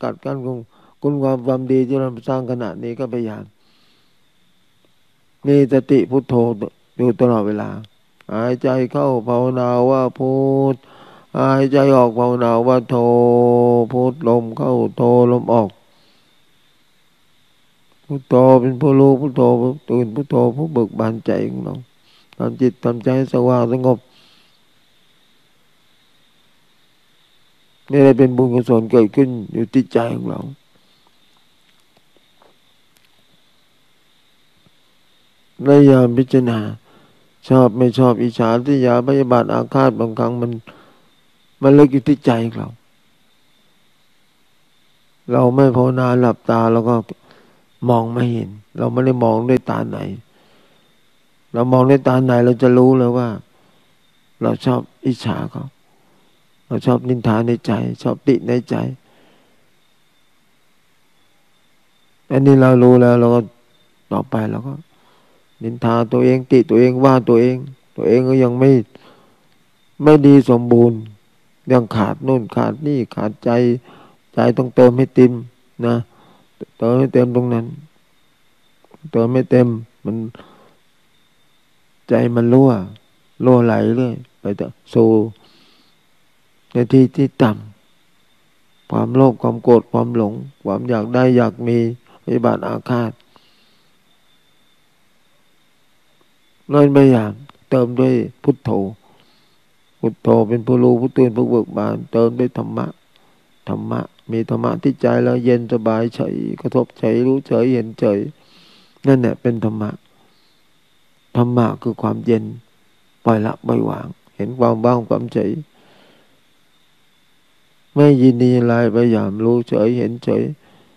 กัดกั้นคุณความดีที่เราสร้างขณะนี้ก็พยายามมีสติพุทโธอยู่ตลอดเวลาหายใจเข้าภาวนาว่าพุทหายใจออกภาวนาว่าโธพุทลมเข้าโธลมออกพุทโธเป็นผู้รู้พุทโธผู้ตื่นพุทโธผู้เบิกบานใจของเราทำจิตทำใจสว่างสงบนี่ได้เป็นบุญกุศลเกิดขึ้นอยู่ที่ใจของเราพยายามพิจารณาชอบไม่ชอบอิจฉาทิฏฐิพยาบาทอาฆาตบางครั้งมันลึกอยู่ที่ใจของเราไม่ภาวนาหลับตาแล้วก็มองไม่เห็นเราไม่ได้มองด้วยตาไหนเรามองด้วยตาไหนเราจะรู้เลยว่าเราชอบอิจฉาเขาเราชอบนินทาในใจชอบติในใจอันนี้เรารู้แล้วเราก็ต่อไปเราก็นินทาตัวเองติตัวเองว่าตัวเองก็ยังไม่ดีสมบูรณ์ยังขาดนู่นขาดนี่ขาดใจต้องเติมให้เต็มนะเติมให้เต็มตรงนั้นเติมไม่เต็มมันใจมันรั่วไหลเลยไปสู่ในที่ต่ำความโลภความโกรธความหลงความอยากได้อยากมีพยาบาทอาฆาตนั่นพยายามเติมด้วยพุทโธเป็นผู้รู้ผู้ตื่นผู้เบิกบานเติมด้วยธรรมะมีธรรมะที่ใจแล้วเย็นสบายเฉยกระทบเฉยรู้เฉยเห็นเฉยนั่นแหละเป็นธรรมะคือความเย็นปล่อยละปล่อยวางเห็นความว่างความเฉยไม่ยินดีอะไรพยายามรู้เฉยเห็นเฉย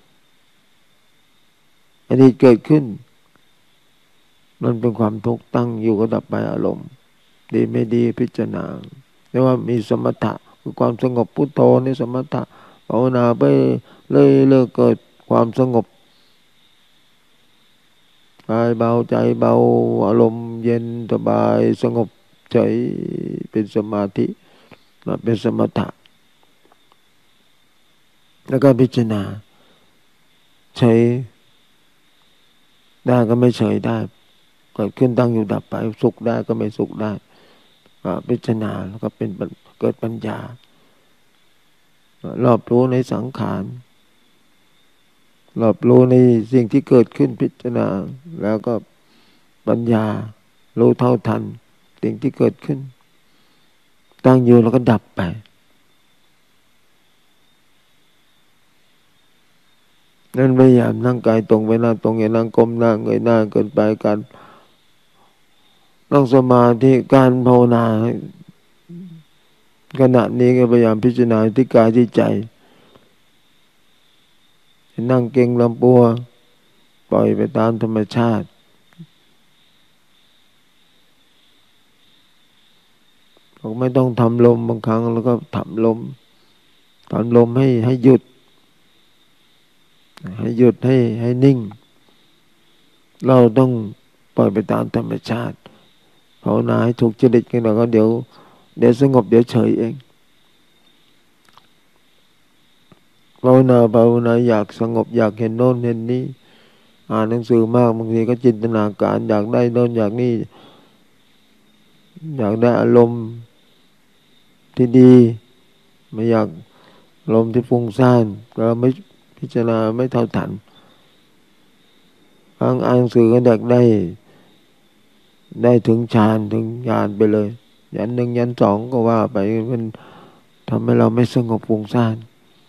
อันนี้เกิดขึ้นมันเป็นความทุกข์ตั้งอยู่ก็ดับไปอารมณ์ดีไม่ดีพิจารณาเรียกว่ามีสมถะคือความสงบพุทโธนี่สมถะภาวนาไปเลิกเกิดความสงบกายเบาใจเบาอารมณ์เย็นสบายสงบเฉยเป็นสมาธิเป็นสมถะแล้วก็พิจารณาเฉยได้ก็ไม่เฉยได้เกิดขึ้นตั้งอยู่ดับไปสุขได้ก็ไม่สุขได้พิจารณาแล้วก็เป็นเกิดปัญญารอบรู้ในสังขารรอบรู้ในสิ่งที่เกิดขึ้นพิจารณาแล้วก็ปัญญารู้เท่าทันสิ่งที่เกิดขึ้นตั้งอยู่แล้วก็ดับไปนั่นพยายามนั่งกายตรงไปหน้าตรงอย่านั่งก้มหน้าเงยหน้าเกินไปการนั่งสมาธิการภาวนาขณะนี้ก็พยายามพิจารณาที่กายที่ใจนั่งเก่งลำปัวปล่อยไปตามธรรมชาติไม่ต้องทำลมบางครั้งแล้วก็ทำลมให้หยุดให้นิ่งเราต้องปล่อยไปตามธรรมชาติภาวนาให้ถูกจริตกันแล้วก็เดี๋ยวสงบเดี๋ยวเฉยเองภาวนาอยากสงบอยากเห็นโน่นเห็นนี้อ่านหนังสือมากบางทีก็จินตนาการอยากได้โน่นอยากนี่อยากได้อารมณ์ที่ดีไม่อยากอารมณ์ที่ฟุ้งซ่านเราไม่พิจารณาไม่เท่าทันอ่านหนังสือก็อยากได้ถึงฌานถึงญาณไปเลยยันหนึ่งยันสองก็ว่าไปมันทำให้เราไม่สงบฟุ้งซ่าน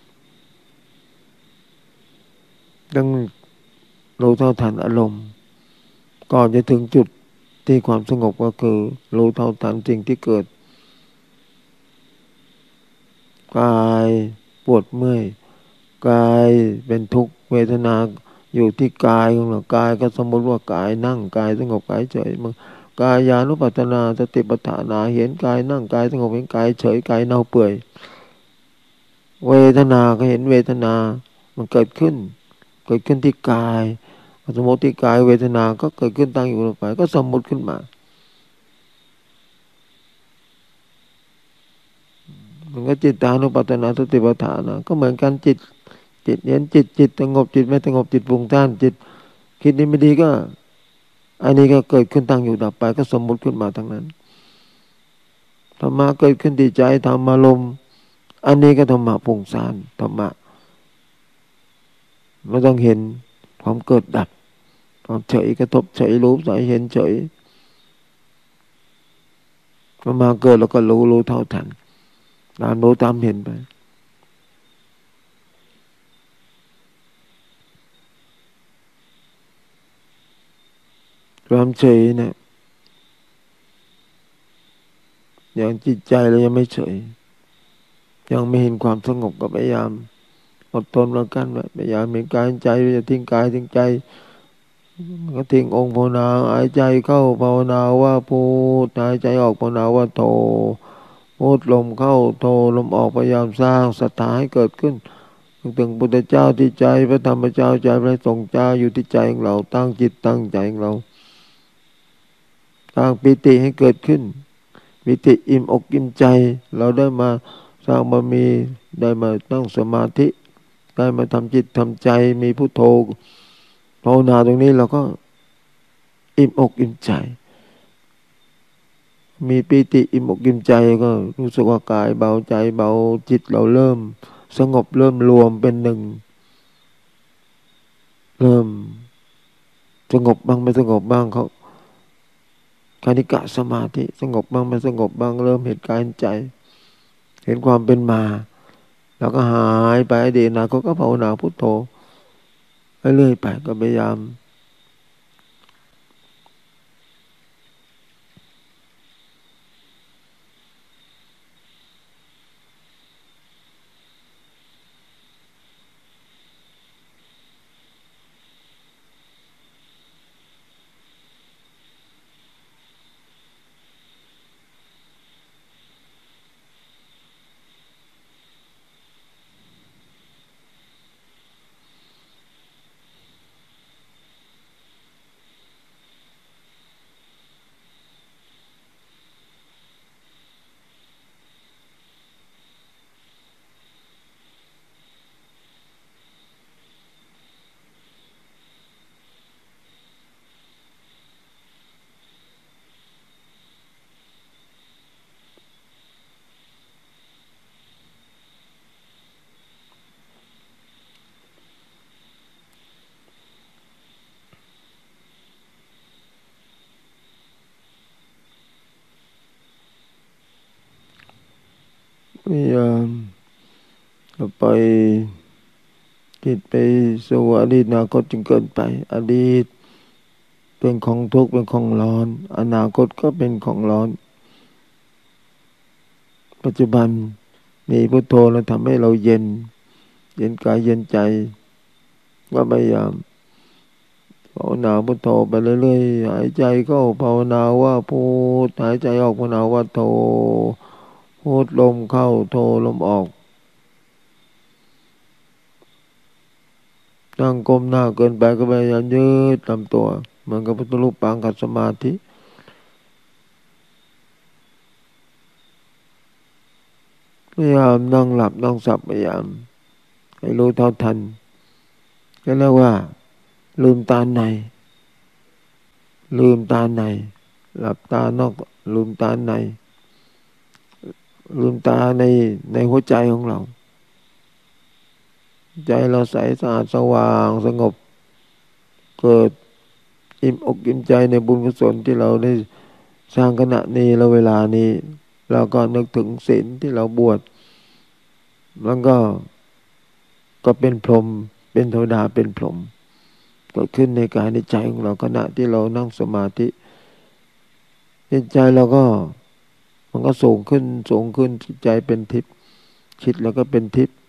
ต้องรู้เท่าทันอารมณ์ก่อนจะถึงจุดที่ความสงบก็คือรู้เท่าทันสิ่งที่เกิดกายปวดเมื่อยกายเป็นทุกข์เวทนาอยู่ที่กายของเรากายก็สมมติว่ากายนั่งกายสงบกายเฉยมันกายานุปัสสนาสติปัฏฐานาเห็นกายนั่งกายสงบเห็นกายเฉยกายเน่าเปื่อยเวทนาก็เห็นเวทนามันเกิดขึ้นที่กายสมมติที่กายเวทนาก็เกิดขึ้นตั้งอยู่ลงไปก็สมมติขึ้นมามันก็จิตตานุปัสสนาสติปัฏฐานะก็เหมือนกันจิตจิตเห็นจิตสงบจิตไม่สงบจิตฟุ้งซ่านจิตคิดนี้ไม่ดีก็อันนี้ก็เกิดขึ้นตั้งอยู่ดับไปก็สมมุติขึ้นมาทั้งนั้นธรรมะเกิดขึ้นที่ใจธรรมารมณ์อันนี้ก็ธรรมะฟุ้งซ่านธรรมะเราต้องเห็นความเกิดดับความเฉยกระทบเฉยรู้ใส่เห็นเฉยมันมาเกิดแล้วก็รู้เท่าทันตามรู้ตามเห็นไปความเฉยเนี่ยอย่างจิตใจเรายังไม่เฉยยังไม่เห็นความสงบก็พยายามอดทนแล้วกันพยายามเห็นกายเห็นใจอย่าทิ้งกายทิ้งใจก็ทิ้งองค์ภาวนาหายใจเข้าภาวนาว่าพุทหายใจออกภาวนาว่าโธพุทลมเข้าโธลมออกพยายามสร้างศรัทธาให้เกิดขึ้นถึงพุทธเจ้าที่ใจพระธรรมเจ้าใจพระสงฆ์เจ้าอยู่ที่ใจของเราตั้งจิตตั้งใจของเราสร้างปิติให้เกิดขึ้นปิติอิ่มอกอิ่มใจเราได้มาสร้างบารมีได้มาตั้งสมาธิได้มาทำจิตทำใจมีพุทโธภาวนาตรงนี้เราก็อิ่มอกอิ่มใจมีปิติอิ่มอกอิ่มใจก็รู้สึกว่ากายเบาใจเบาจิตเราเริ่มสงบเริ่มรวมเป็นหนึ่งเริ่มสงบบ้างไม่สงบบ้างเขาคณิกะสมาธิสงบบ้างไม่สงบบ้างเริ่มเห็นกายเห็นใจเห็นความเป็นมาแล้วก็หายไปอดีตอนาคตก็ภาวนาพุทโธเรื่อยๆไปก็พยายามพยายามไปจิตไปสู่อดีตอนาคตจึงเกินไปอดีตเป็นของทุกข์เป็นของร้อนอนาคตก็เป็นของร้อนปัจจุบันมีพุทโธแล้วทำให้เราเย็นกายเย็นใจก็พยายามภาวนาพุทโธไปเรื่อยๆหายใจเข้าภาวนาว่าพุทหายใจออกภาวนาว่าโธพุทลมเข้าโธลมออกนั่งก้มหน้าเกินไปก็พยายามยืดลำตัวเหมือนกับพุทธรูปปางกับสมาธิพยายามนั่งหลับนั่งสับพยายามให้รู้เท่าทันก็เรียกว่าลืมตาในหลับตานอกลืมตาในลืมตาในหัวใจของเราใจเราใสสะอาดสว่างสงบเกิดอิ่มอกอิ่มใจในบุญกุศลที่เราได้สร้างขณะนี้และเวลานี้เราก็นึกถึงศีลที่เราบวชแล้วก็เป็นพรหมเป็นเทวดาเป็นพรหมเกิดขึ้นในกายในใจของเราขณะที่เรานั่งสมาธิจิตใจเราก็มันก็สูงขึ้นจิตใจเป็นทิพย์คิดแล้วก็เป็นทิพย์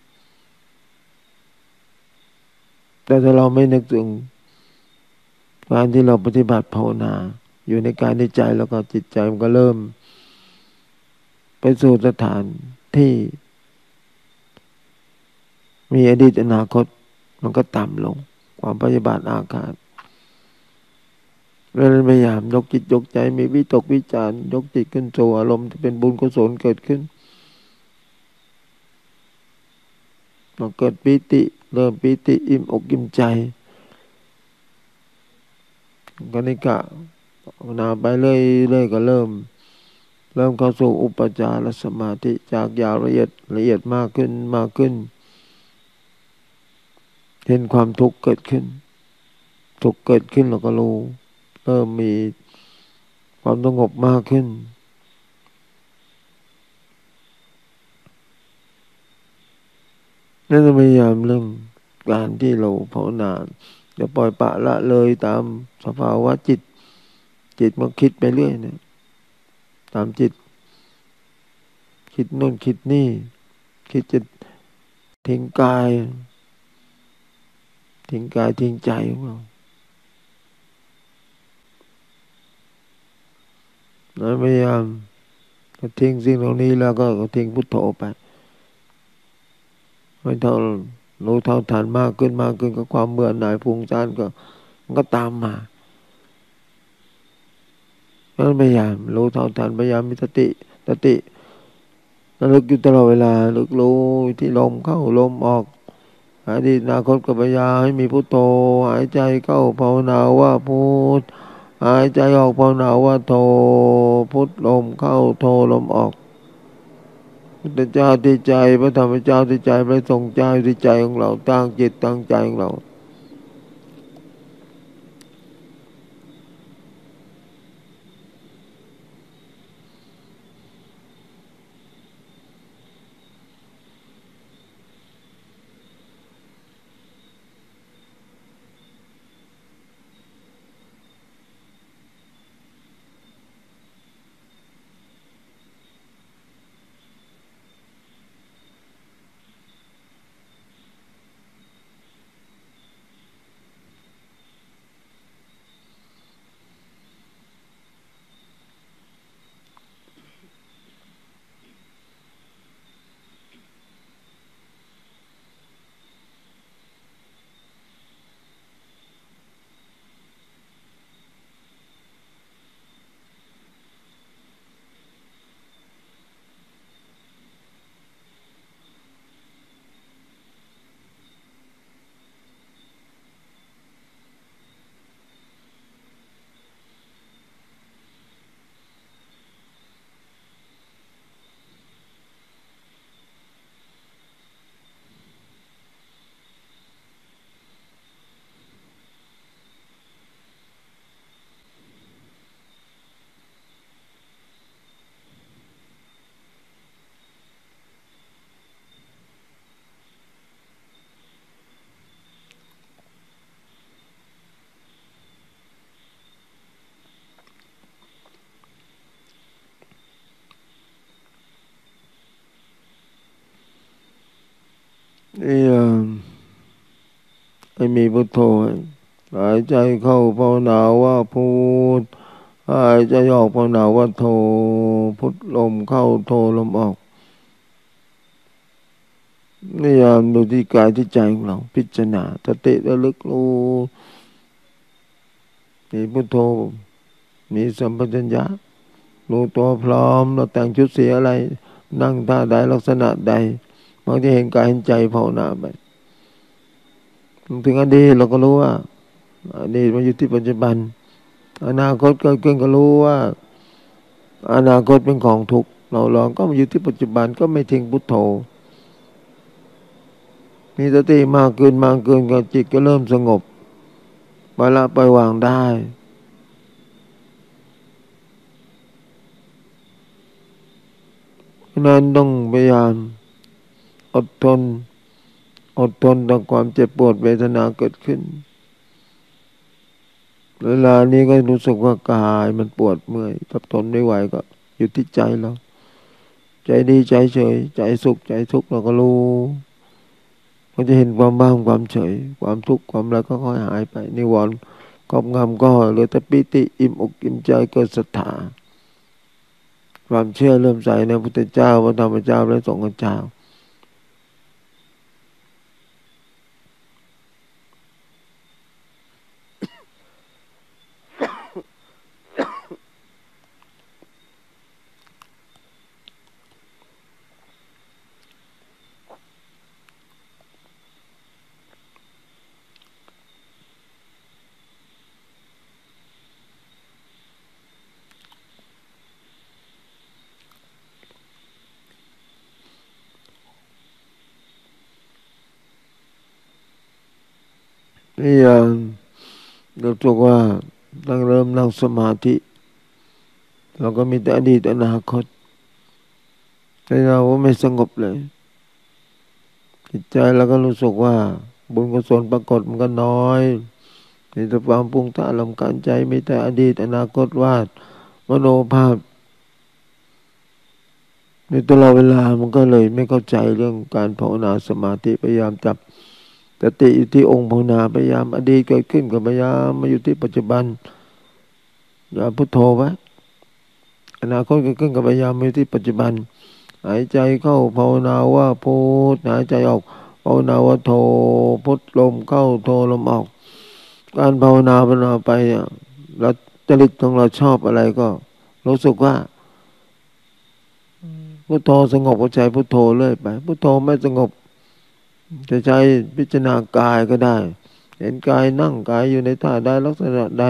แต่ถ้าเราไม่นึกถึงการที่เราปฏิบัติภาวนาอยู่ในกายในใจแล้วก็จิตใจมันก็เริ่มไปสู่สถานที่มีอดีตอนาคตมันก็ต่ำลงความปฏิบัติอาฆาตเราพยายามยกจิตยกใจมีวิตกวิจารยกจิตขึ้นสู่อารมณ์ที่เป็นบุญกุศลเกิดขึ้นมันเกิดปิติเริ่มปีติอิ่มอกอิ่มใจก็นิกะภาวนาไปเรื่อยก็เริ่มเข้าสู่อุปจารสมาธิจากยาวละเอียดมากขึ้นเห็นความทุกข์เกิดขึ้นเราก็รู้เริ่มมีความสงบมากขึ้นนั่นพยายามเรื่องการที่เราภาวนาอย่าปล่อยปละละเลยตามสภาวะจิตมันคิดไปเรื่อยเนี่ยตามจิตคิดนู่นคิดนี่คิดจะทิ้งกายทิ้งใจของเราแล้วพยายามทิ้งสิ่งเหล่านี้แล้วก็ทิ้งพุทโธไปไม่เท่ารู้เท่าทันมากขึ้นก็ความเบื่อหน่ายฟุ้งซ่านก็มันก็ตามมาเพราะฉะนั้นพยายามรู้เท่าทันพยายามมีสติระลึกอยู่ตลอดเวลาระลึกรู้ที่ลมเข้าลมออกอดีตอนาคตก็พยายามให้มีพุทโธหายใจเข้าภาวนาว่าพุทหายใจออกภาวนาว่าโธพุทลมเข้าโธลมออกพุทธเจ้าที่ใจพระธรรมเจ้าที่ใจพระสงฆ์เจ้าที่ใจของเราตั้งจิตตั้งใจของเรานี่ให้มีพุทโธหายใจเข้าภาวนาว่าพุทหายใจออกภาวนาว่าโธพุทลมเข้าโธลมออกนี่ยามดูที่กายที่ใจของเราพิจารณาสติระลึกรู้มีพุทโธมีสัมปชัญญะรู้ตัวพร้อมเราแต่งชุดสีอะไรนั่งท่าใดลักษณะใดบางทีเห็นกายเห็นใจภาวนาไปถึงอดีตเราก็รู้ว่าอดีตมันอยู่ที่ปัจจุบันอนาคตเกิดขึ้นก็รู้ว่าอนาคตเป็นของทุกข์เราลองก็มาอยู่ที่ปัจจุบันก็ไม่ทิ้งพุทโธมีสติมากขึ้นก็จิตก็เริ่มสงบปล่อยวางได้ฉะนั้นต้องพยายามอดทนต่อความเจ็บปวดเวทนาเกิดขึ้นเวลานี้ก็รู้สึกว่ากายมันปวดเมื่อยถ้าทนไม่ไหวก็อยู่ที่ใจเราใจดีใจเฉยใจสุขใจทุกข์เราก็รู้ก็จะเห็นความบ้างความเฉยความทุกข์ความอะไรก็ค่อยหายไปนิวรณ์ครอบงำก็เหลือแต่ปิติอิ่มอกอิ่มใจเกิดศรัทธาความเชื่อเริ่มใส่ในพระพุทธเจ้าพระธรรมเจ้าและสงฆ์เจ้านี่รู้สึกว่าตั้งเริ่มนั่งสมาธิเราก็มีแต่อดีตอนาคตแต่เราไม่สงบเลยจิตใจเราก็รู้สึกว่าบุญกุศลปรากฏมันก็น้อยมีแต่ความปรุงแต่งรำคาญใจมีแต่อดีตอนาคตวาดมโนภาพในตลอดเวลามันก็เลยไม่เข้าใจเรื่องการภาวนาสมาธิพยายามจับสติอยู่ที่องค์ภาวนาพยายามอดีตเกิดขึ้นก็พยายามมาอยู่ที่ปัจจุบันอย่าพุทโธไว้อนาคตเกิดขึ้นก็พยายามมาอยู่ที่ปัจจุบันหายใจเข้าภาวนาว่าพุทหายใจออกภาวนาว่าโทพุทลมเข้าโทลมออกการภาวนาไปแล้วจริตของเราชอบอะไรก็รู้สึกว่าพุทโธสงบก็ใจพุทโธเรื่อยไปพุทโธไม่สงบจะใช้พิจารณากายก็ได้เห็นกายนั่งกายอยู่ในท่าใดลักษณะใด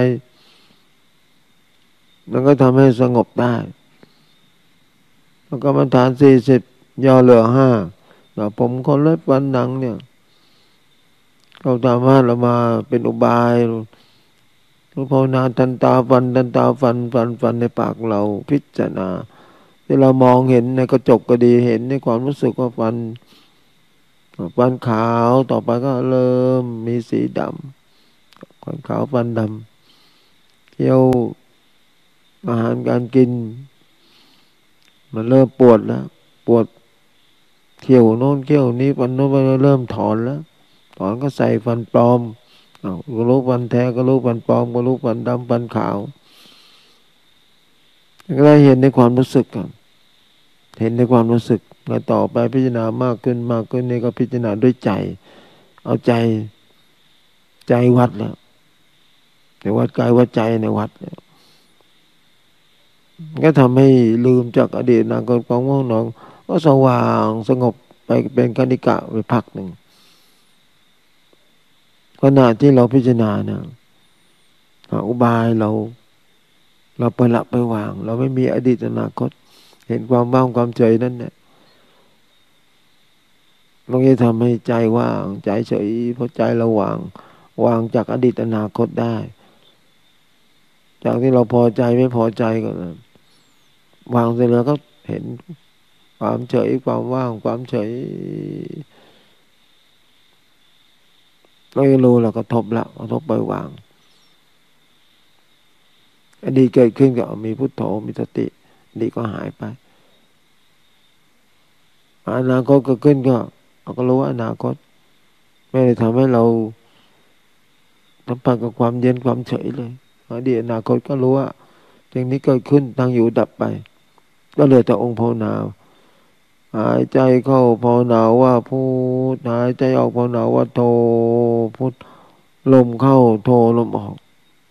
มันก็ทำให้สงบได้แล้วก็กรรมฐาน40ย่อเหลือ5แบบผมคนเล็บฟันหนังเนี่ยเขาสามารถเรามาเป็นอุบายรู้ภาวนาทันตาฟันในปากเราพิจารณาที่เรามองเห็นในกระจกก็ดีเห็นในความรู้สึกว่าฟันขาวต่อไปก็เริ่มมีสีดำฟันขาวฟันดำเคี้ยวอาหารการกินมันเริ่มปวดแล้วปวดเขี้ยวโน้นเขี้ยวนี้ฟันโน้นมันเริ่มถอนแล้วถอนก็ใส่ฟันปลอมก็รู้ฟันแท้ก็รู้ฟันปลอมก็รู้ฟันดำฟันขาวก็ได้เห็นในความรู้สึกกันเห็นในความรู้สึกแล้วต่อไปพิจารณามากขึ้นนี่ก็พิจารณาด้วยใจเอาใจวัดแล้วแต่วัดกายวัดใจในวัดแล้วก็ทำให้ลืมจากอดีตอนาคตของง่วงนอนก็สว่างสงบไปเป็นคณิกะไปพักหนึ่งขณะที่เราพิจารณาเนี่ยอุบายเราไปละไปวางเราไม่มีอดีตอนาคตเห็นความว่างความเฉยนั่นเนี่ยมันจะทำให้ใจว่างใจเฉยเพราะใจเราวางจากอดีตอนาคตได้จากที่เราพอใจไม่พอใจก็วางเสร็จแล้วก็เห็นความเฉยความว่างความเฉยเราจะรู้เราก็ทบละกระทบไปวางอดีตเกิดขึ้นก็มีพุทโธมีสติอดีตก็หายไปอนาคตเกิดขึ้นก็เราก็รู้ว่าอนาคตไม่ได้ทำให้เราสัมผัสกับความเย็นความเฉยเลยอดีตอนาคตก็รู้ว่าสิ่งนี้เกิดขึ้นตั้งอยู่ดับไปก็เหลือแต่องค์ภาวนาหายใจเข้าภาวนาว่าพุทหายใจออกภาวนาว่าโทพุทลมเข้าโทลมออก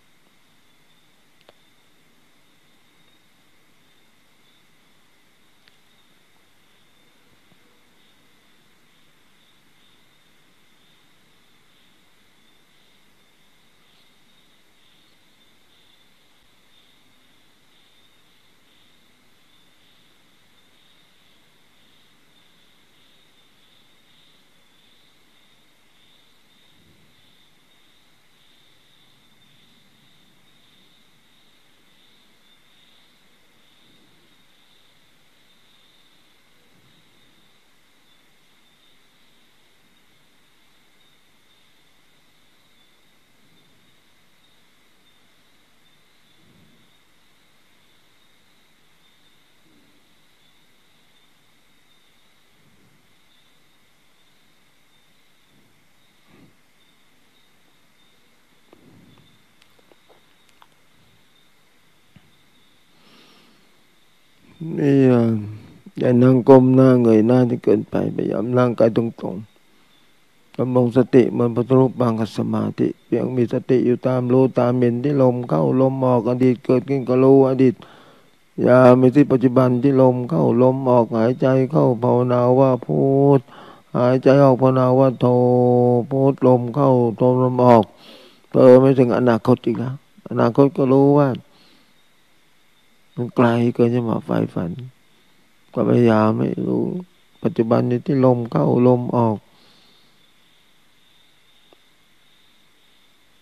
นี่อย่านั่งก้มหน้าเงยหน้าที่เกินไปพยายามนั่งกายตรงๆกำลังสติมันพระรูปบางกับสมาธิเพียงมีสติอยู่ตามรู้ตามเห็นที่ลมเข้าลมออกอดีตเกิดขึ้นก็รู้อดีตอย่ามีที่ปัจจุบันที่ลมเข้าลมออกหายใจเข้าภาวนาว่าพุทหายใจออกภาวนาว่าโทพุทลมเข้าโทลมออกไม่ถึงอนาคตอีกแล้วอนาคตก็รู้ว่ามันไกลเกินจะมาใฝ่ฝันก็พยายามไม่รู้ปัจจุบันนี้ที่ลมเข้าลมออก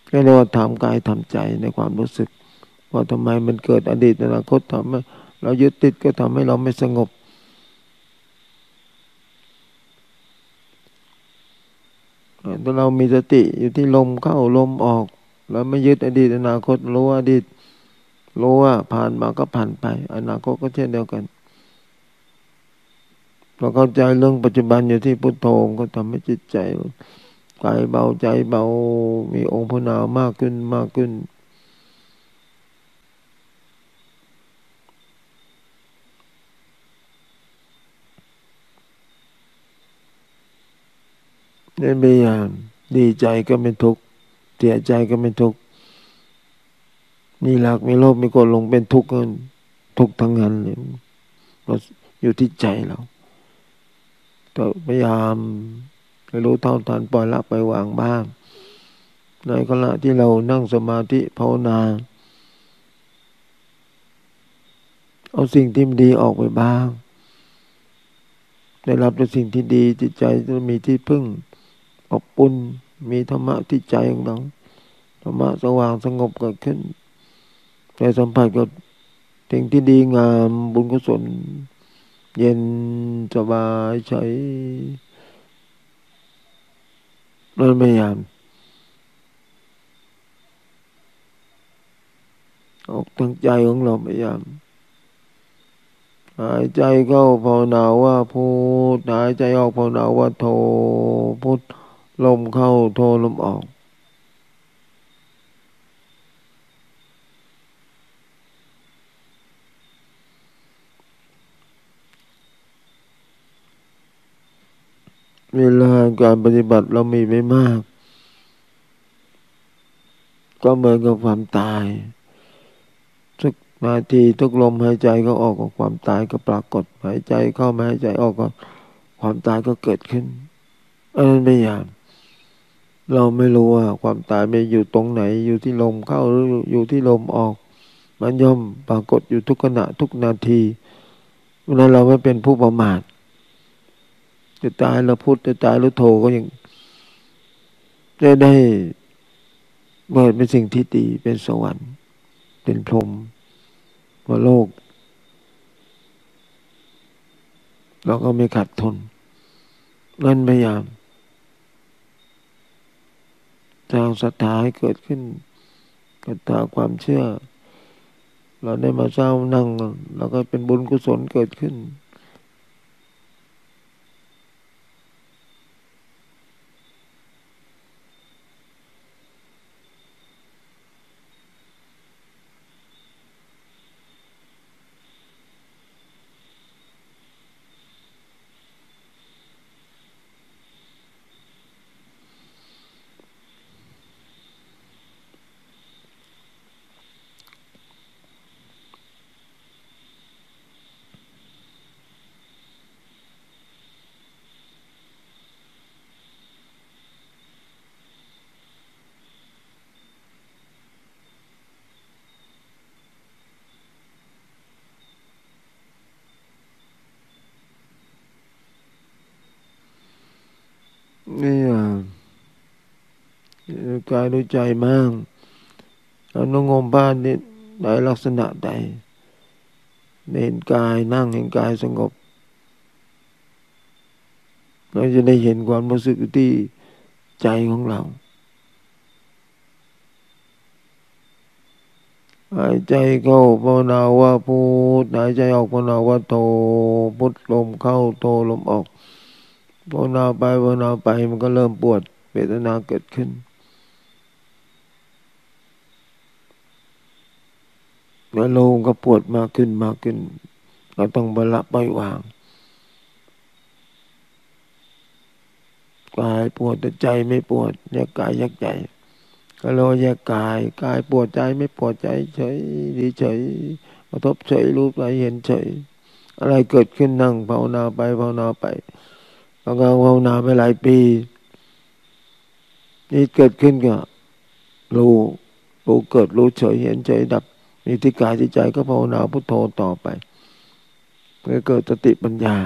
ก็เรียกว่าทำกายทำใจในความรู้สึกว่าทำไมมันเกิดอดีตอนาคตทำให้เรายึดติดก็ทำให้เราไม่สงบถ้าเรามีสติอยู่ที่ลมเข้าลมออกแล้วไม่ยึดอดีตอนาคตรู้ว่าอดีตรู้ว่าผ่านมาก็ผ่านไปอนาคตก็เช่นเดียวกันเราเข้าใจเรื่องปัจจุบันอยู่ที่พุทโธก็ทำให้จิตใจกายเบาใจเบามีองค์พระนามมากขึ้นมากขึ้นได้ไม่อย่างดีใจก็ไม่ทุกข์เสียใจก็ไม่ทุกข์มีรักมีโลภมีโกรธหลงเป็นทุกข์กันทุกข์ทั้งนั้นเลยเราอยู่ที่ใจเราก็พยายามให้รู้เท่าทันปล่อยละไปวางบ้างในขณะที่เรานั่งสมาธิภาวนาเอาสิ่งที่มันดีออกไปบ้างได้รับแต่สิ่งที่ดีจิตใจจะมีที่พึ่งอบอุ่นมีธรรมะที่ใจของเราธรรมะสว่างสงบเกิดขึ้นใจสัมผัสกับสิ่งที่ดีงามบุญกุศลเย็นสบายเฉยเราพยายามออกทางใจของเราพยายามหายใจเข้าภาวนาว่าพุทหายใจออกภาวนาว่าโทพุทลมเข้าโทลมออกเวลาการปฏิบัติเรามีไม่มากก็เหมือนกับความตายทุกนาทีทุกลมหายใจก็ออกกับความตายก็ปรากฏหายใจเข้ามาหายใจออกก็ความตายก็เกิดขึ้นอันนั้นไม่ยากเราไม่รู้ว่าความตายไม่อยู่ตรงไหนอยู่ที่ลมเข้าหรืออยู่ที่ลมออกมันย่อมปรากฏอยู่ทุกขณะทุกนาทีเพราะนั้นเราไม่เป็นผู้ประมาทจะตายแล้วพุทธจะตายแล้วโทก็ยังได้เกิดเป็นสิ่งที่ดีเป็นสวรรค์เป็นพรหมว่าโลกเราก็ไม่ขัดทนนั่นพยายามสร้างศรัทธาให้เกิดขึ้นศรัทธาความเชื่อเราได้มาสร้างนั่งเราก็เป็นบุญกุศลเกิดขึ้นนี่กายด้วยใจมั่งเราต้องงมบ้านนี่ในลักษณะใดเห็นกายนั่งเห็นกายสงบเราจะได้เห็นความรู้สึกที่ใจของเราหายใจเข้าภาวนาว่าพุทหายใจออกภาวนาว่าโทพุทลมเข้าโทลมออกภาวนาไปภาวนาไปมันก็เริ่มปวดเวทนาเกิดขึ้นแล้วลมก็ปวดมากขึ้นมากขึ้นเราต้องบรรละปล่อยวางกายปวดแต่ใจไม่ปวดแยกกายแยกใจก็เราแยกกายปวดใจไม่ปวดใจเฉยดีเฉยกระทบเฉยรู้ไปเห็นเฉยอะไรเกิดขึ้นนั่งภาวนาไปภาวนาไปบางครั้งภาวนาไปหลายปีนี่เกิดขึ้นก็รู้เกิดรู้เฉยเห็นเฉยดับมีที่กายที่ใจก็ภาวนาพุทโธต่อไปเพื่อเกิดสติปัญญา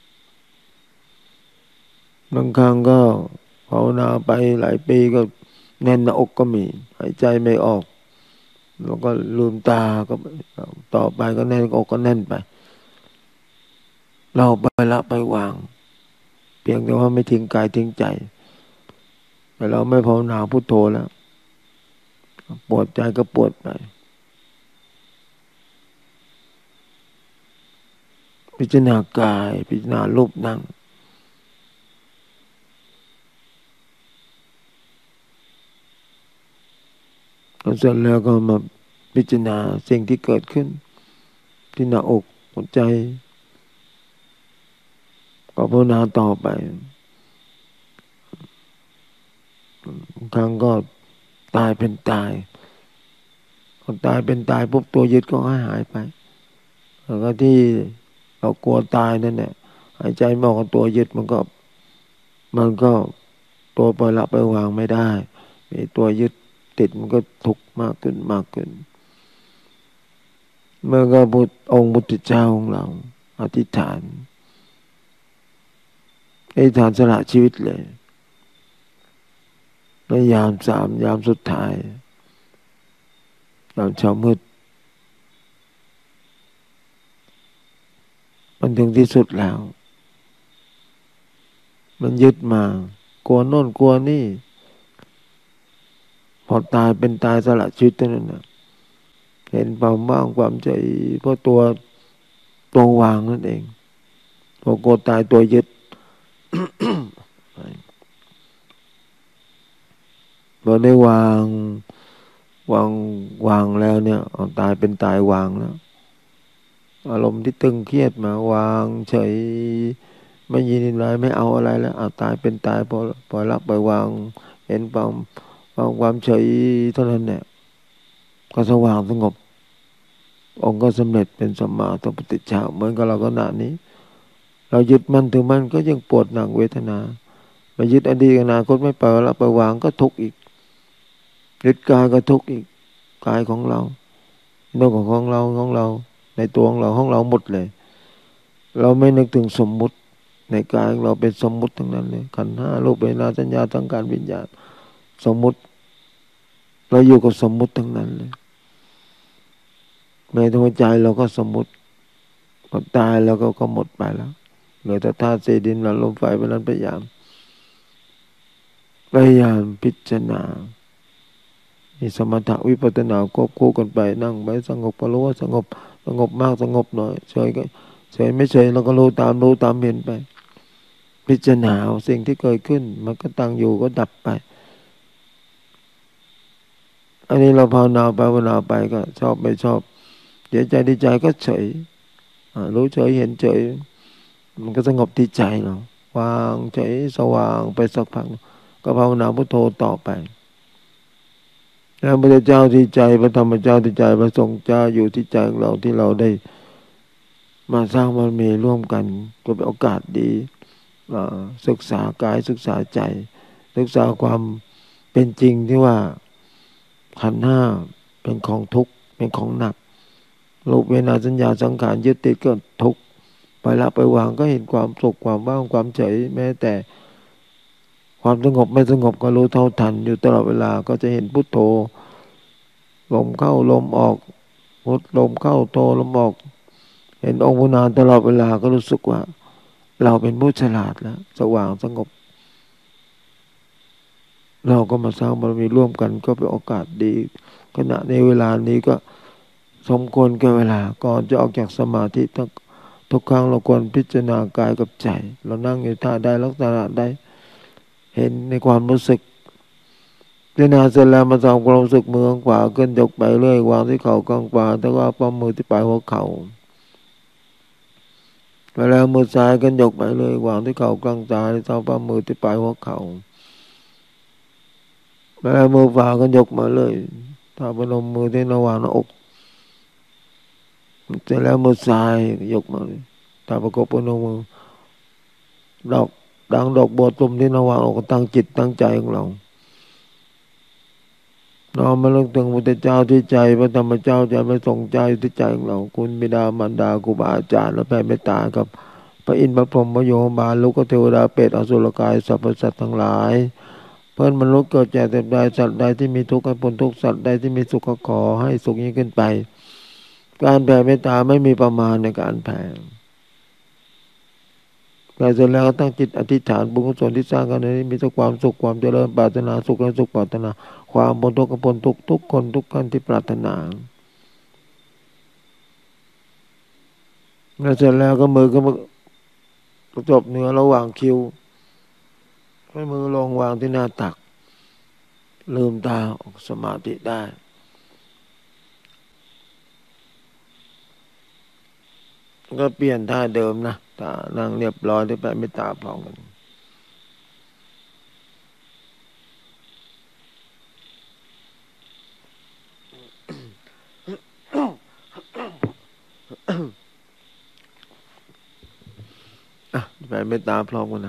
บางครั้งก็ภาวนาไปหลายปีก็แน่นหน้าอกก็มีหายใจไม่ออกแล้วก็ลืมตาก็ต่อไปก็แน่นอกก็แน่นไปเราไปละไปวางเพียงแต่ว่าไม่ทิ้งกายทิ้งใจแต่เราไม่ภาวนาพุทโธแล้วปวดใจก็ปวดไปพิจารณากายพิจารณารูปนั่งเสร็จแล้วก็มาพิจารณาสิ่งที่เกิดขึ้นที่หน้าอกหัวใจก็ภาวนาต่อไปบางครั้งก็ตายเป็นตายพอตายเป็นตายปุ๊บตัวยึดก็หายไปแล้วก็ที่เรากลัวตายนั่นแหละหายใจไม่ออกตัวยึดมันก็ตัวปล่อยละปล่อยวางไม่ได้มีตัวยึดติดมันก็ทุกข์มากขึ้นมากขึ้นเมื่อก็องค์พุทธเจ้าของเราอธิษฐานสละชีวิตเลยในยามยามสุดท้ายยามเช้ามืดมันถึงที่สุดแล้วมันยึดมากลัวโน่นกลัวนี่พอตายเป็นตายสละชีวิตเท่านั้นนะเห็นความว่างความใจเพราะตัววางนั่นเองพอกลัวตายตัวยึด พอได้วางแล้วเนี่ยตายเป็นตายวางแล้วอารมณ์ที่ตึงเครียดมาวางเฉยไม่ยินดีอะไรไม่เอาอะไรแล้วตายเป็นตายพอปล่อยละปล่อยวางเห็นความเฉยเท่านั้นเนี่ยก็สว่างสงบองค์ก็สำเร็จเป็นสัมมาสัมพุทธเจ้าเหมือนกับเราขณะนี้เรายึดมันถือมันก็ยังปวดหนักเวทนาไปยึดอดีตอนาคตไม่ปล่อยละปล่อยวางก็ทุกข์อีกยึดกายก็ทุกข์อีกกายของเราโลกของเราในตัวของเราหมดเลยเราไม่นึกถึงสมมุติในกายของเราเป็นสมมุติทั้งนั้นเลยขันธ์ห้ารูปเวทนาสัญญาสังขารวิญญาณสมมุติเราอยู่กับสมมุติทั้งนั้นเลยในหัวใจเราก็สมมุติพอตายแล้วก็หมดไปแล้วเหลือแต่ธาตุสี่ดินน้ำลมไฟเพราะนั้นพยายามพิจารณามีสมถะวิปัสสนาควบคู่กันไปนั่งไปสงบก็รู้ว่าสงบมากสงบหน่อยเฉยก็เฉยไม่เฉยเราก็รู้ตามเห็นไปพิจารณาสิ่งที่เกิดขึ้นมันก็ตั้งอยู่ก็ดับไปอันนี้เราภาวนาไปก็ชอบไม่ชอบเสียใจดีใจก็เฉยรู้เฉยเห็นเฉยมันก็สงบที่ใจเราวางเฉยสว่างไปสักพักก็ภาวนาพุทโธต่อไปพระพุทธเจ้าที่ใจพระธรรมเจ้าที่ใจพระสงฆ์เจ้าอยู่ที่ใจของเราที่เราได้มาสร้างบารมีร่วมกันก็เป็นโอกาสดีศึกษากายศึกษาใจศึกษาความเป็นจริงที่ว่าขันธ์ห้าเป็นของทุกข์เป็นของหนักรูปเวทนาสัญญาสังขารยึดติดก็ทุกข์ไปละไปวางก็เห็นความสุขความว่างความเฉยแม้แต่ความสงบไม่สงบก็รู้เท่าทันอยู่ตลอดเวลาก็จะเห็นพุทโธลมเข้าลมออกพุทลมเข้าโธลมออกเห็นองค์พุทธาตลอดเวลาก็รู้สึกว่าเราเป็นผู้ฉลาดแล้วสว่างสงบเราก็มาสร้างบารมีร่วมกันก็เป็นโอกาสดีขณะในเวลานี้ก็สมควรแก่เวลาก่อนจะออกจากสมาธิทุกครั้งเราควรพิจารณากายกับใจเรานั่งอยู่ท่าใดลักษณะใดเห็นในความรู้สึกพิจารณาเสร็จแล้วมาทำความรู้สึกมือข้างขวาขึ้นยกไปเรื่อยวางที่เข่าข้างขวาแล้วก็ปั้มมือที่ปลายหัวเข่าแล้วมือซ้ายขึ้นยกไปเลยวางที่เข่ากลางซ้ายแล้วปั้มมือที่ปลายหัวเข่าแล้วมือขวาขึ้นยกมาเลยถ้าพนมมือที่ระหว่างหน้าอกเสร็จแล้วมือซ้ายยกมาเลยถ้าประกบพนมมือดังดอกบัวตุ่มที่ระหว่างอกก็ตั้งจิตตั้งใจของเราน้อมมาลึกถึงพระพุทธเจ้าที่ใจพระธรรมเจ้าใจพระสงฆ์ใจที่ใจของเราคุณบิดามารดาครูบาอาจารย์และแผ่เมตตากับพระอินทร์พระพรหมพระโยมบาลลูกเทวดาเปรตอสุรกายสรรพสัตว์ทั้งหลายเพื่อนมนุษย์เกิดแก่เจ็บตายสัตว์ใดที่มีทุกข์ให้พ้นทุกข์สัตว์ใดที่มีสุขก็ขอให้สุขยิ่งขึ้นไปการแผ่เมตตาไม่มีประมาณในการแผ่แต่เสร็จแล้วก็ตั้งจิตอธิษฐานบุญกุศลที่สร้างกันนี้มีแต่ความสุขความเจริญปรารถนาสุขและสุขปรารถนาความพ้นทุกข์กับพ้นทุกข์ทุกคนทุกท่านที่ปรารถนาแล้วเสร็จแล้วก็มือก็จบเนื้อระหว่างคิ้วให้มือลงวางที่หน้าตักลืมตาออกสมาธิได้ก็เปลี่ยนท่าเดิมนะตานั่งเรียบร้อยด้วยแผ่เมตตาพร้อมกันแผ่เมตตาพร้อมกันนะ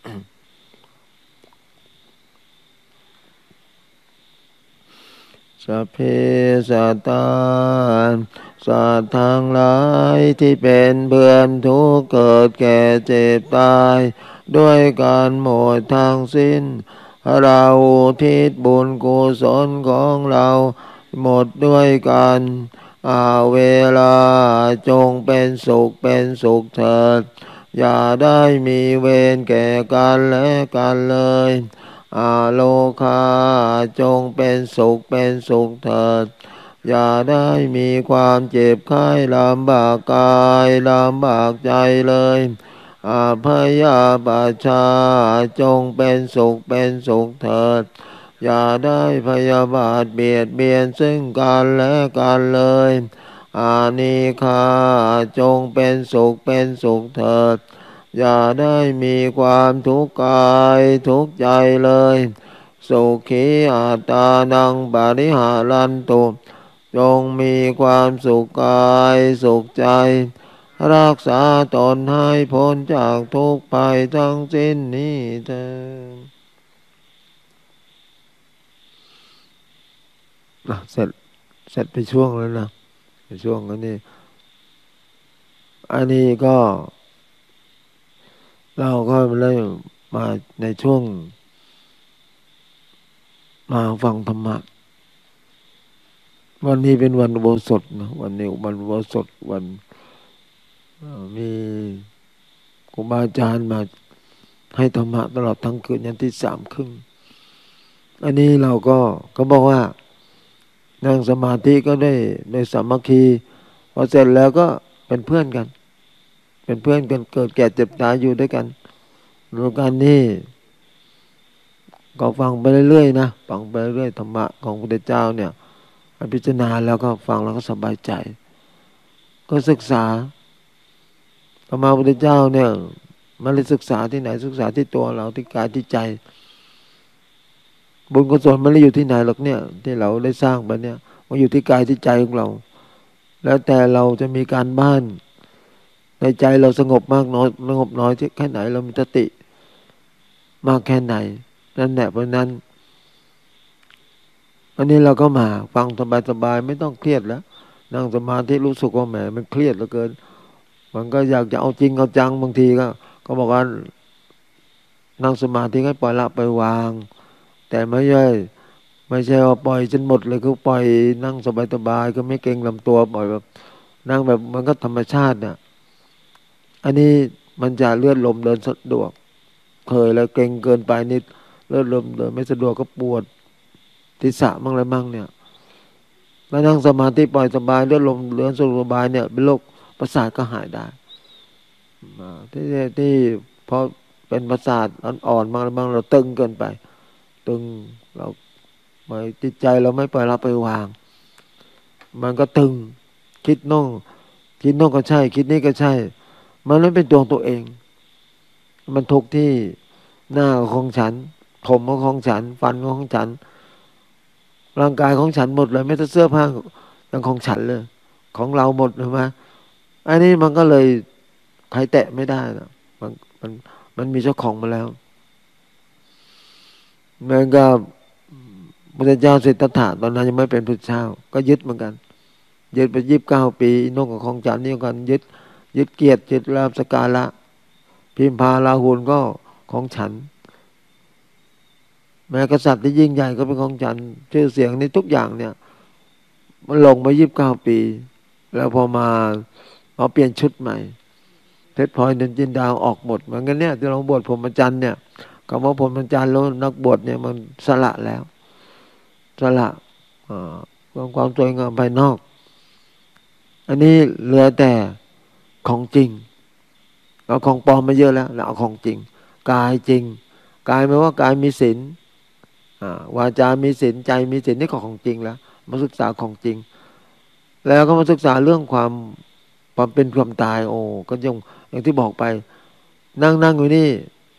สัพเพสัตตาสัตว์ทั้งหลายที่เป็นเพื่อนทุกข์เกิดแก่เจ็บตายด้วยการหมดทั้งสิ้นเราอุทิศบุญกุศลของเราหมดด้วยกันเวลาจงเป็นสุขเป็นสุขเถิดอย่าได้มีเวรแก่กันและกันเลยโลกาจงเป็นสุขเป็นสุขเถิดอย่าได้มีความเจ็บไข้ลำบากกายลำบากใจเลยพยาบาชาจงเป็นสุขเป็นสุขเถิดอย่าได้พยาบาทเบียดเบียนซึ่งกันและกันเลยอานิฆาจงเป็นสุขเป็นสุขเถิดอย่าได้มีความทุกข์กายทุกข์ใจเลยสุขีอัตตานังปริหารันตุจงมีความสุขกายสุขใจรักษาตนให้พ้นจากทุกข์ภัยทั้งสิ้นนี้เถิดเสร็จไปช่วงแล้วนะไปช่วงนี้อันนี้ก็เราก็เลยมาในช่วงมาฟังธรรมะวันนี้เป็นวันอุโบสถนะวันนี้วันอุโบสถวันมีครูบาอาจารย์มาให้ธรรมะตลอดทั้งคืนยันที่3:30อันนี้เราก็บอกว่านั่งสมาธิก็ได้สามัคคีพอเสร็จแล้วก็เป็นเพื่อนกันเป็นเพื่อนกันเกิดแก่เจ็บตายอยู่ด้วยกันรู้กันนี่ก็ฟังไปเรื่อยๆนะฟังไปเรื่อยธรรมะของพระพุทธเจ้าเนี่ยพิจารณาแล้วก็ฟังแล้วก็สบายใจก็ศึกษาธรรมะพระพุทธเจ้าเนี่ยมันเลยศึกษาที่ไหนศึกษาที่ตัวเราที่กายที่ใจบุญกุศลมันไม่อยู่ที่ไหนหรอกเนี่ยที่เราได้สร้างไปเนี่ยมันอยู่ที่กายที่ใจของเราแล้วแต่เราจะมีการบ้านในใจเราสงบมากน้อยสงบน้อยแค่ไหนเรามีสติมากแค่ไหนนั่นแหละเพราะนั้นอันนี้เราก็มาฟังสบายๆไม่ต้องเครียดแล้วนั่งสมาธิรู้สึกว่าแหมมันเครียดเหลือเกินมันก็อยากจะเอาจริงเอาจังบางทีก็บอกว่านั่งสมาธิให้ปล่อยละไปวางแต่ไม่ใช่ว่าปล่อยจนหมดเลยคือปล่อยนั่งสบายๆก็ไม่เกร็งลำตัวปล่อยแบบนั่งแบบมันก็ธรรมชาติเนี่ยอันนี้มันจะเลือดลมเดินสะดวกเคยแล้วเกร็งเกินไปนิดเลือดลมเดินไม่สะดวกก็ปวดศีรษะมั่งอะไรมั่งเนี่ยแล้วนั่งสมาธิปล่อยสบายเลือดลมเดินสบายเนี่ยเป็นโรคประสาทก็หายได้ที่พอเป็นประสาทอ่อนๆบางเราตึงเกินไปตึงเราไม่จิตใจเราไม่ปล่อยรับไปวางมันก็ตึงคิดโน่นก็ใช่คิดนี่ก็ใช่มันไม่เป็นตัวเองมันทุกข์ที่หน้าของฉันผมของฉันฟันของฉันร่างกายของฉันหมดเลยไม่แต่เสื้อผ้ายังของฉันเลยของเราหมดเลยมั้ยอันนี้มันก็เลยใครแตะไม่ได้นะมันมีเจ้าของมาแล้วเหมือนกับพระเจ้าสิทธัตถะตอนนั้นยังไม่เป็นพระเจ้าก็ยึดเหมือนกันยึดไป29 ปีนกกับของฉันนี่กันยึดเกียรติยึดลาภสการะพิมพาราหุลก็ของฉันแม้กษัตริย์ที่ยิ่งใหญ่ก็เป็นของฉันชื่อเสียงนี่ทุกอย่างเนี่ยมันลงมา29 ปีแล้วพอเปลี่ยนชุดใหม่เพชรพลอยนินจินดาวออกหมดเหมือนกันเนี่ยที่เราบวชพรหมจรรย์เนี่ยคำว่าพรหมจรรย์แล้วนักบวชเนี่ยมันสละแล้วสละความสวยงามภายนอกอันนี้เหลือแต่ของจริงเอาของปลอมมาเยอะแล้วเอาของจริงกายจริงกายหมายว่ากายมีศีลวาจามีศีลใจมีศีลนี่ก็ของจริงแล้วมาศึกษาของจริงแล้วก็มาศึกษาเรื่องความเป็นความตายโอ้ก็อย่างที่บอกไปนั่งอยู่นี่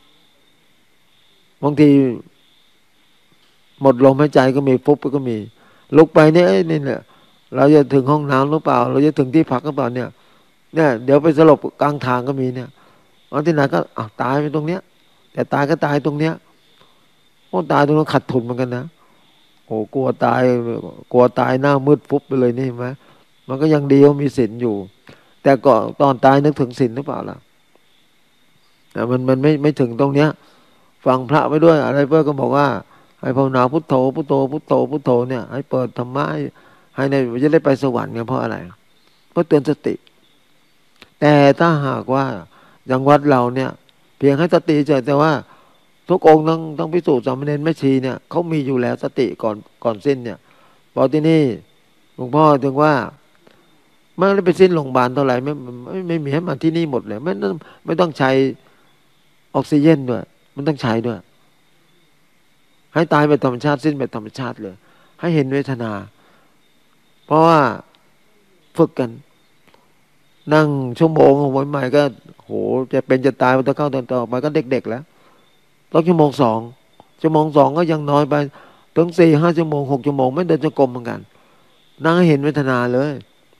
บางทีหมดลมหายใจก็มีฟุบก็มีลุกไปเนี่ยนี่เนี่ยเราจะถึงห้องน้ำหรือเปล่าเราจะถึงที่พักหรือเปล่าเนี่ยเดี๋ยวไปสลบกลางทางก็มีเนี่ยเอาที่ไหนก็ตายไปตรงเนี้ยแต่ตายก็ตายตรงเนี้ยโอ้ตายตรงนั้นขาดทุนเหมือนกันนะโอ้กลัวตายหน้ามืดฟุบไปเลยนี่เห็นไหมมันก็ยังดีว่ามีศีลอยู่แต่ก็ตอนตายนึกถึงศีลหรือเปล่าล่ะแต่มันไม่ถึงตรงเนี้ยฟังพระไปด้วยอะไรเพื่อก็บอกว่าให้ภาวนาพุทโธพุทโธพุทโธพุทโธเนี่ยให้เปิดธรรมะให้ในจะได้ไปสวรรค์ไงเพราะอะไรเพราะเตือนสติแต่ถ้าหากว่าอย่างวัดเราเนี่ยเพียงให้สติเฉยแต่ว่าทุกองค์ต้องพิสูจน์สามเณรแม่ชีเนี่ยเขามีอยู่แล้วสติก่อนสิ้นเนี่ยพอที่นี่หลวงพ่อถึงว่าไม่ได้ไปสิ้นโรงพยาบาลเท่าไหร่ไม่มีให้มาที่นี่หมดเลยไม่ต้องใช้ออกซิเจนด้วยมันต้องใช้ด้วยให้ตายแบบธรรมชาติสิ้นแบบธรรมชาติเลยให้เห็นเวทนา เพราะว่าฝึกกันนั่งชั่วโมงวันใหม่ก็โหจะเป็นจะตายมันจะเข้าตอนต่อไปก็เด็กๆแล้วต้องชั่วโมง 2ก็ยังน้อยไปถึง4-5 ชั่วโมง 6 ชั่วโมงไม่เดินจงกรมเหมือนกันนั่งให้เห็นเวทนาเลย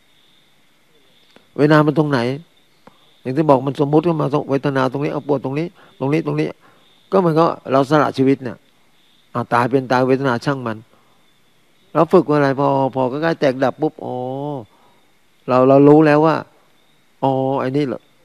เวทนามันตรงไหนอย่างที่บอกมันสมมุติขึ้นมาเวทนาตรงนี้เอาปวดตรงนี้ก็มันก็เราสละชีวิตเนี่ยตายเป็นตายเวทนาช่างมันเราฝึกอะไรพอใกล้ๆแตกดับปุ๊บอ๋อเรารู้แล้วว่าอ๋อไอ้นี่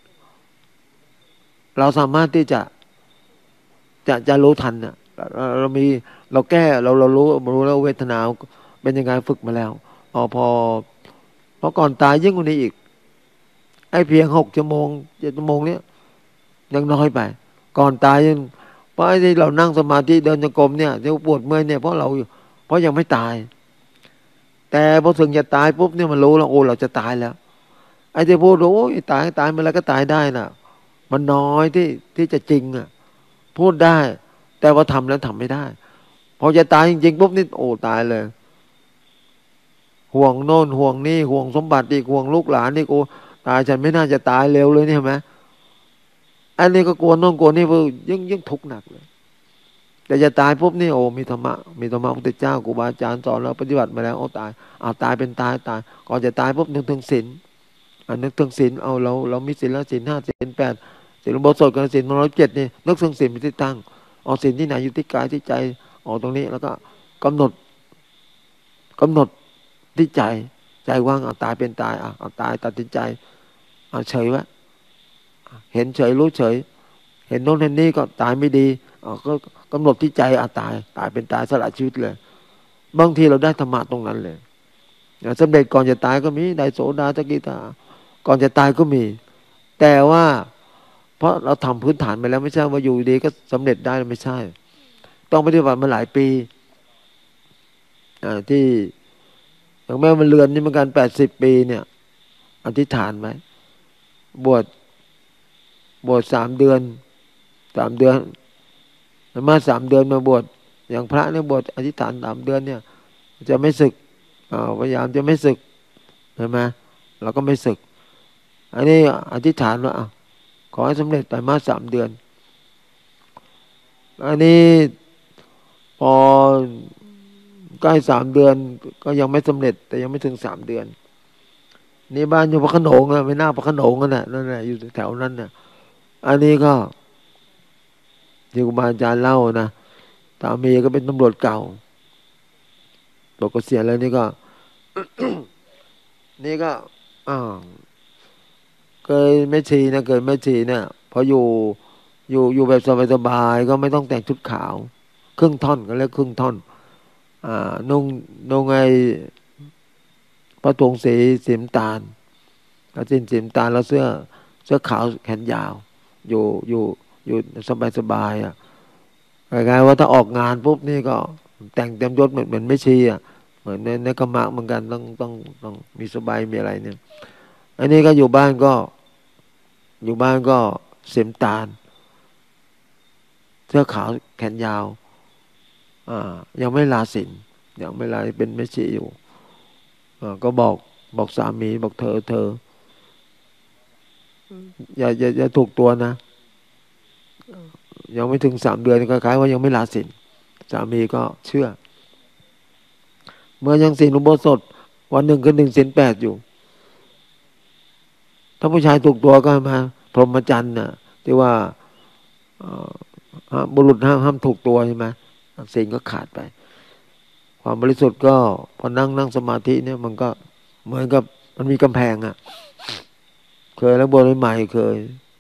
เราสามารถที่จะรู้ทันเนี่ยเราแก้เรารู้แล้วเวทนาเป็นยังไงฝึกมาแล้วพอก่อนตายยิ่งกว่านี้อีกไอ้เพียง6 ชั่วโมง 7 ชั่วโมงเนี้ยยังน้อยไปก่อนตายยังเพราะไอ้ที่เรานั่งสมาธิเดินจงกรมเนี่ยที่ปวดเมื่อยเนี่ยเพราะยังไม่ตายแต่พอถึงจะตายปุ๊บเนี่ยมันรู้แล้วโอ้เราจะตายแล้วไอ้ที่พูดโอ้ยตายเมื่อไรก็ตายได้น่ะมันน้อยที่จะจริงอ่ะพูดได้แต่ว่าทำแล้วทำไม่ได้พอจะตายจริงๆปุ๊บนี่โอ้ตายเลยห่วงโน่นห่วงนี่ห่วงสมบัติอีกห่วงลูกหลานนี่กูตายฉันไม่น่าจะตายเร็วเลยนี่เห็นไหมอันนี้ก็กลัวโน่นกลัวนี่เพื่อยิ่งทุกข์หนักเลยแต่จะตายปุ๊บนี่โอ้มีธรรมะพุทธเจ้าครูบาอาจารย์สอนเราปฏิบัติมาแล้วโอ้ตายตายเป็นตายก่อนจะตายปุ๊บนึกถึงศีลนึกถึงศีลเอาเรามีศีลแล้วศีล 5ศีล 8ศีลอุโบสถกับศีล107นี่นึกถึงศีลเป็นที่ตั้งศีลที่ไหนอยู่ที่กายที่ใจตรงนี้แล้วก็กำหนดที่ใจว่างตายเป็นตายตายตัดสินใจเฉยวะเห็นเฉยรู้เฉยเห็นโน้นเห็นนี่ก็ตายไม่ดีก็กำหนดที่ใจตายเป็นตายสละชีวิตเลยบางทีเราได้ธรรมะตรงนั้นเลยสำเร็จก่อนจะตายก็มีได้โสดาสกิทาก่อนจะตายก็มีแต่ว่าเพราะเราทำพื้นฐานไปแล้วไม่ใช่ว่าอยู่ดีก็สำเร็จได้ไม่ใช่ต้องปฏิบัติมาหลายปีที่อย่างแม่มันเรือนนี่เหมือนกัน80 ปีเนี่ยอธิษฐานไหมบวช3 เดือนมา3 เดือนมาบวชอย่างพระเนี่ยบวชอธิษฐาน3 เดือนเนี่ยจะไม่สึกพยายามจะไม่สึกเห็นไหมเราก็ไม่สึกอันนี้อธิษฐานว่าขอให้สำเร็จไตรมาส3 เดือนอันนี้พอใกล้3 เดือนก็ยังไม่สำเร็จแต่ยังไม่ถึง3 เดือนนี่บ้านอยู่พระโขนงไม่น่าพระโขนงนั่นแหละอยู่แถวนั้นน่ะอันนี้ก็ที่ครูบาอาจารย์เล่านะสามีก็เป็นตำรวจเก่าบอกเกษียณแล้วนี่ก็ นี่ก็เคยแม่ชีนะพออยู่แบบสบายๆก็ไม่ต้องแต่งชุดขาวครึ่งท่อนก็เรียกครึ่งท่อนนุ่งไอ้ผ้าถุงสีน้ำตาลกระสินสีน้ำตาลแล้วเสื้อขาวแขนยาวอยู่สบายอ่ะคล้ายๆว่าถ้าออกงานปุ๊บนี่ก็แต่งเต็มยศเหมือนไม่ชีอ่ะเหมือนในกรรมะเหมือนกันต้องมีสบายมีอะไรเนี่ยอันนี้ก็อยู่บ้านก็สีน้ำตาลเสื้อขาวแขนยาวยังไม่ลาศีลยังไม่ลาเป็นแม่ชีอยู่ก็บอกสามีบอกเธออย่าถูกตัวนะยังไม่ถึง3 เดือนคล้ายๆว่ายังไม่ลาศีลสามีก็เชื่อเมื่อยังศีลอุโบสถวันหนึ่งก็1 ศีล 8อยู่ถ้าผู้ชายถูกตัวก็มาพรหมจรรย์น่ะที่ว่าบุรุษห้ามถูกตัวใช่ไหมศีลก็ขาดไปความบริสุทธิ์ก็พอนั่งสมาธิเนี่ยมันก็เหมือนกับมันมีกำแพงอ่ะเคยแล้วบวชใหม่เคย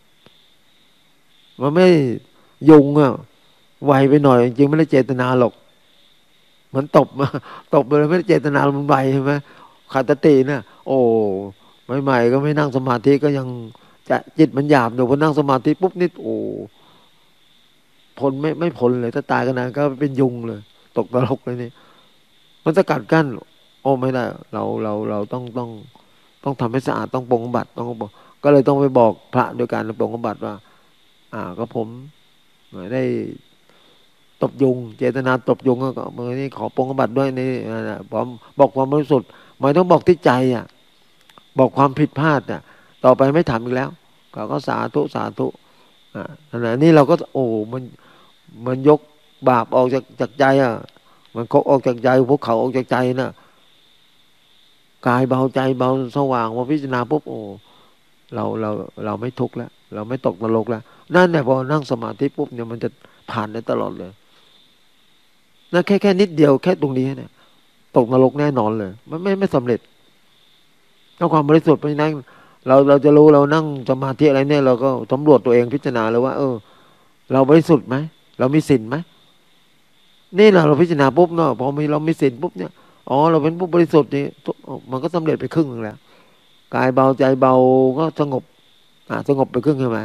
มันไม่ยุงอ่ะไวไปหน่อยจริงไม่ได้เจตนาหรอกมันตบไปเลยไม่ได้เจตนามันไวใช่ไหมขาดสตินะโอ้ใหม่ๆก็ไม่นั่งสมาธิก็ยังจะจิตมันหยาบอยู่พอนั่งสมาธิปุ๊บนี่โอ้พ้นไม่พ้นเลยถ้าตายกันนานก็เป็นยุงเลยตกนรกเลยนี่มันสกัดกั้นโอ้ไม่ได้เราต้องทำให้สะอาดต้องปรงบัติต้องบอกก็เลยต้องไปบอกพระโดยการปรงบัติว่าก็ผมได้ตบยุงเจตนาตบยุงก็มือนี่ขอปรงบัติด้วยนี่ผมบอกความบริสุทธิ์หมายต้องบอกที่ใจบอกความผิดพลาดต่อไปไม่ทำอีกแล้วก็สาธุนั่นแหละนี่เราก็โอ้มันยกบาปออกจากใจมันก็ออกจากใจพวกเขาออกจากใจนะกายเบาใจเบาสว่างพอพิจารณาปุ๊บโอ้เราไม่ทุกข์แล้วเราไม่ตกนรกแล้วนั่นแหละพอนั่งสมาธิปุ๊บเนี่ยมันจะผ่านได้ตลอดเลยนั่นแค่นิดเดียวแค่ตรงนี้เนี่ยตกนรกแน่นอนเลยมันไม่สำเร็จถ้าความบริสุทธิ์เพราะฉะนั้นเราจะรู้เรานั่งสมาธิอะไรเนี่ยเราก็สำรวจตัวเองพิจารณาเลยว่าเราบริสุทธิ์ไหมเรามีศีลไหมนี่เราพิจารณาปุ๊บเนาะพอเรามีศีลปุ๊บเนี่ยเราเป็นผู้บริสุทธิ์นี่มันก็สำเร็จไปครึ่งนึงแล้วกายเบาใจเบาก็สงบไปครึ่งใช่ไหม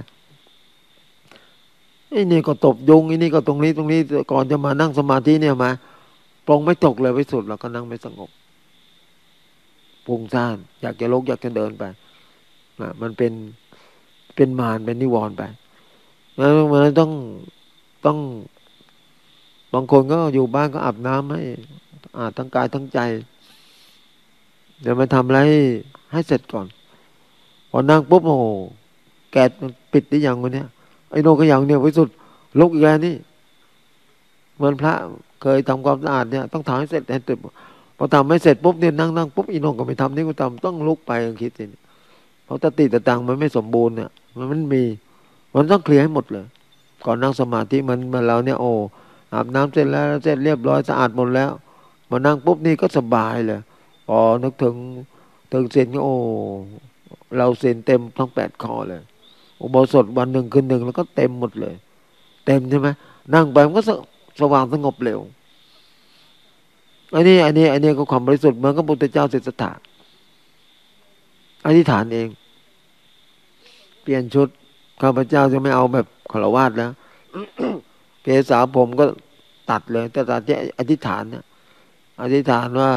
ไอ้นี่ก็ตบยุงไอ้นี่ก็ตรงนี้ก่อนจะมานั่งสมาธิเนี่ยมาปรงไม่ตกเลยไปสุดเราก็นั่งไม่สงบฟุ้งซ่านอยากจะลุกอยากจะเดินไปมันเป็นมารเป็นนิวรณ์ไปมันต้องบางคนก็อยู่บ้านก็อาบน้ำให้ทั้งกายทั้งใจเดี๋ยวมาทำอะไรให้เสร็จก่อนพอนั่งปุ๊บโอ้แกะมันปิดได้ยังวันเนี้ยไอ้โนก็อย่างเนี่ยวิสุทธิ์ลุกอีกแล้วนี่เหมือนพระเคยทำความสะอาดเนี่ยต้องทำให้เสร็จให้เสร็จพอทำไม่เสร็จปุ๊บเนี่ยนั่งปุ๊บอีโนก็ไม่ทำนี่ก็ทำต้องลุกไปคิดสิเพราะตะตังมันไม่สมบูรณ์เนี่ยมันมันต้องเคลียร์ให้หมดเลยก่อนนั่งสมาธิมันเราเนี่ยโอ้อาบน้ำเสร็จแล้วเสร็จเรียบร้อยสะอาดหมดแล้วมานั่งปุ๊บนี่ก็สบายเลยพอนึกถึงเซ็นก็โอ้เราเซ็นเต็มทั้ง8 ข้อเลยอุโบสถวันหนึ่งคืนหนึ่งแล้วก็เต็มหมดเลยเต็มใช่ไหมนั่งไปมันก็สว่างสงบเร็วอันนี้ก็ความบริสุทธิ์เหมือนกับพระพุทธเจ้าเสด็จถาอธิษฐานเองเปลี่ยนชุดข้าพเจ้าจะไม่เอาแบบฆราวาสแล้ว เกศาผมก็ตัดเลยแต่ตัดที่อธิษฐานเนี่ยอธิษฐานว่า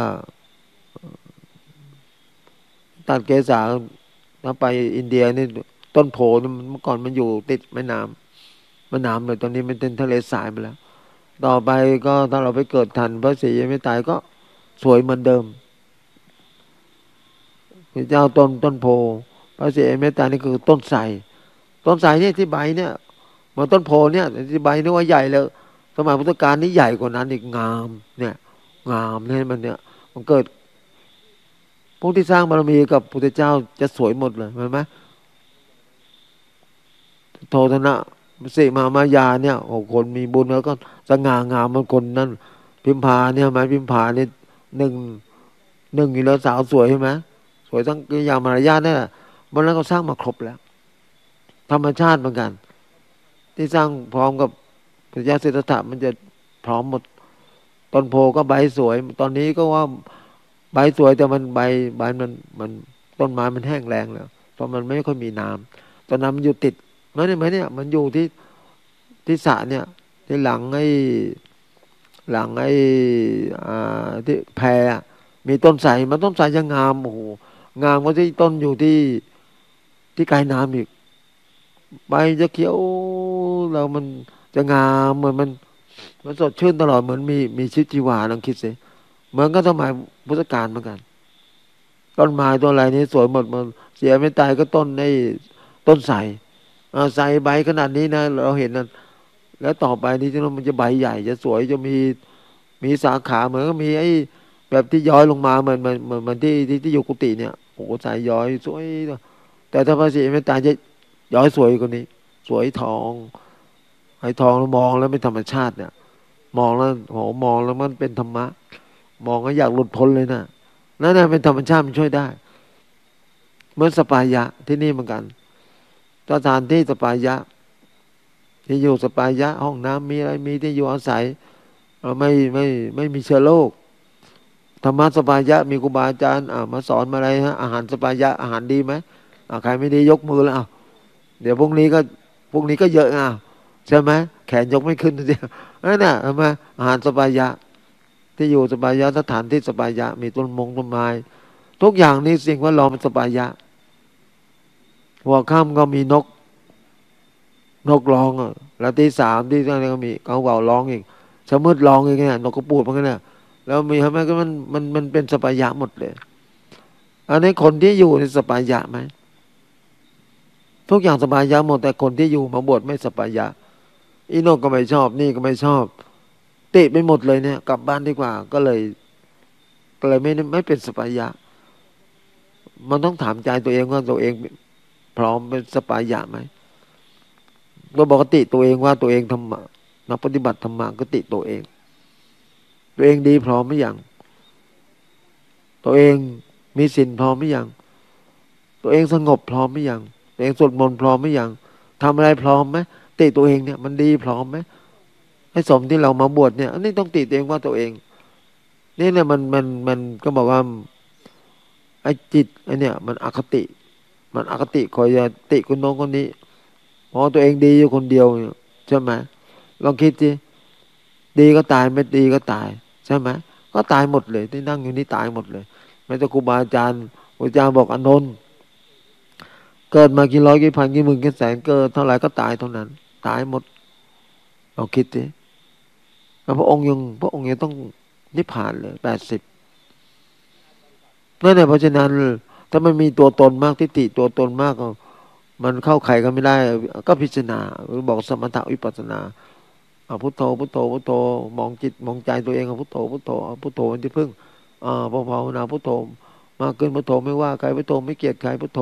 ตัดเกศาถ้าไปอินเดียนี่ต้นโพนี่เมื่อก่อนมันอยู่ติดแม่น้ำเลยตอนนี้มันเป็นทะเลทรายไปแล้วต่อไปก็ถ้าเราไปเกิดทันพระศรียังไม่ตายก็สวยเหมือนเดิมพระเจ้าต้นโพพระศรีไม่ตายนี่คือต้นไทรเนี่ยที่ใบเนี่ยมาต้นโพเนี่ยที่ใบนี่ว่าใหญ่เลยสมัยพุทธกาลนี่ใหญ่กว่านั้นอีกงามเนี่ยงามเนี่ยมันเกิดพวกที่สร้างบารมีกับพุทธเจ้าจะสวยหมดเลยเห็นไหมโทธนะสิมามายาเนี่ยโอ้คนมีบุญแล้วก็สง่างามมันคนนั้นพิมพาเนี่ยไหมพิมพาเนี่ยหนึ่งอยู่แล้วสาวสวยใช่ไหมสวยทั้งกิริยามารยาทเนี่ยมันแล้วก็สร้างมาครบแล้วธรรมชาติเหมือนกันที่สร้างพร้อมกับพระเจ้าสิทธัตถะมันจะพร้อมหมดต้นโพก็ใบสวยตอนนี้ก็ว่าใบสวยแต่มันใบมันต้นไม้มันแห้งแรงแล้วเพราะมันไม่ค่อยมีน้ำตอนนั้นมันอยู่ติดมันเนี่ยไหมเนี่ยมันอยู่ที่สระเนี่ยที่หลังที่แพรมีต้นไทรมันต้นไทรจะงามโอ้โหงามกว่าที่ต้นอยู่ที่ไกลน้ำอีกใบจะเขียวแล้วมันจะงามเหมือนมันสดชื่นตลอดเหมือนมีชีวิตชีวาลองคิดสิเหมือนก็สมัยพุทธกาลเหมือนกันต้นไม้ต้นอะไรนี่สวยหมดมันเสียไม่ตายก็ต้นไทรไทรใบขนาดนี้นะเราเห็นนะแล้วต่อไปนี้ที่นั่นมันจะใบใหญ่จะสวยจะมีสาขาเหมือนก็มีไอ้แบบที่ย้อยลงมาเหมือนที่อยู่กุฏิเนี่ยโอ้โหสายย้อยสวยแต่ถ้าพระศรีไม่ตายจะย้อยสวยกว่านี้สวยทองไอ้ทองเรามองแล้วเป็นธรรมชาติเนี่ยมองแล้วโหมองแล้วมันเป็นธรรมะมองแล้วอยากหลุดพ้นเลยนะนั่นน่ะเป็นธรรมชาติมันช่วยได้เหมือนสปายะที่นี่เหมือนกันสถานที่สปายะที่อยู่สปายะห้องน้ำมีอะไรมีที่อยู่อาศัยไม่มีเชื้อโรคธรรมะสปายะมีครูบาอาจารย์มาสอนมาอะไรฮะอาหารสปายะอาหารดีไหมใครไม่ดียกมือแล้วเดี๋ยวพรุ่งนี้ก็เยอะใช่ไหมแขนยกไม่ขึ้นทีเดียวนั่นน่ะทำไมอาหารสปายะที่อยู่สปายะสถานที่สปายะมีต้นไม้ทุกอย่างนี้สิ่งว่าล้อมสปายะหัวค่ำก็มีนกร้องแล้วตีสามที่นั่นก็มีเขาเบาร้องอีกสมืดร้องอีกเนี่ยนกกระปูดมันก็เนี่ยแล้วมีทำไมก็มันเป็นสปายะหมดเลยอันนี้คนที่อยู่ในสปายะไหมทุกอย่างสปายะหมดแต่คนที่อยู่มาบวชไม่สปายะอีโนกก็ไม่ชอบนี่ก็ไม่ชอบติไปหมดเลยเนี่ยกลับบ้านดีกว่าก็เลยไม่เป็นสปายะมันต้องถามใจตัวเองว่าตัวเองพร้อมเป็นสปายะไหมโดยปกติตัวเองว่าตัวเองธรรมะนักปฏิบัติธรรมะก็ติตัวเองดีพร้อมหรือยังตัวเองมีศีลพร้อมหรือยังตัวเองสงบพร้อมหรือยังตัวเองสวดมนต์พร้อมหรือยังทำอะไรพร้อมไหมติตัวเองเนี่ยมันดีพร้อมไหมให้สมที่เรามาบวชเนี่ยอันนี้ต้องติตัวเองว่าตัวเองนี่เนี่ยมันก็บอกว่าไอ้จิตไอ้เนี่ยมันอคติคอยจะติคนโน้นคนนี้เพราะตัวเองดีอยู่คนเดียวใช่ไหมลองคิดสิดีก็ตายไม่ดีก็ตายใช่ไหมก็ตายหมดเลยที่นั่งอยู่นี่ตายหมดเลยไม่ต้องครูบาอาจารย์ครูอาจารย์บอกอานนท์เกิดมากี่ร้อยกี่พันกี่หมื่นกี่แสนเกิดเท่าไหร่ก็ตายเท่านั้นตายหมดเราคิดสิแล้วพระองค์ยังต้องนิพพานเลย80นั่นแหละเพราะฉะนั้นถ้ามันมีตัวตนมากทิฏฐิตัวตนมากก็มันเข้าใครก็ไม่ได้ก็พิจารณาหรือบอกสมถะวิปัสสนาพุทโธพุทโธพุทโธมองจิตมองใจตัวเองพุทโธพุทโธพุทโธเป็นที่พึ่งพอภาวนาพุทโธมากขึ้นพุทโธไม่ว่าใครพุทโธไม่เกลียดใครพุทโธ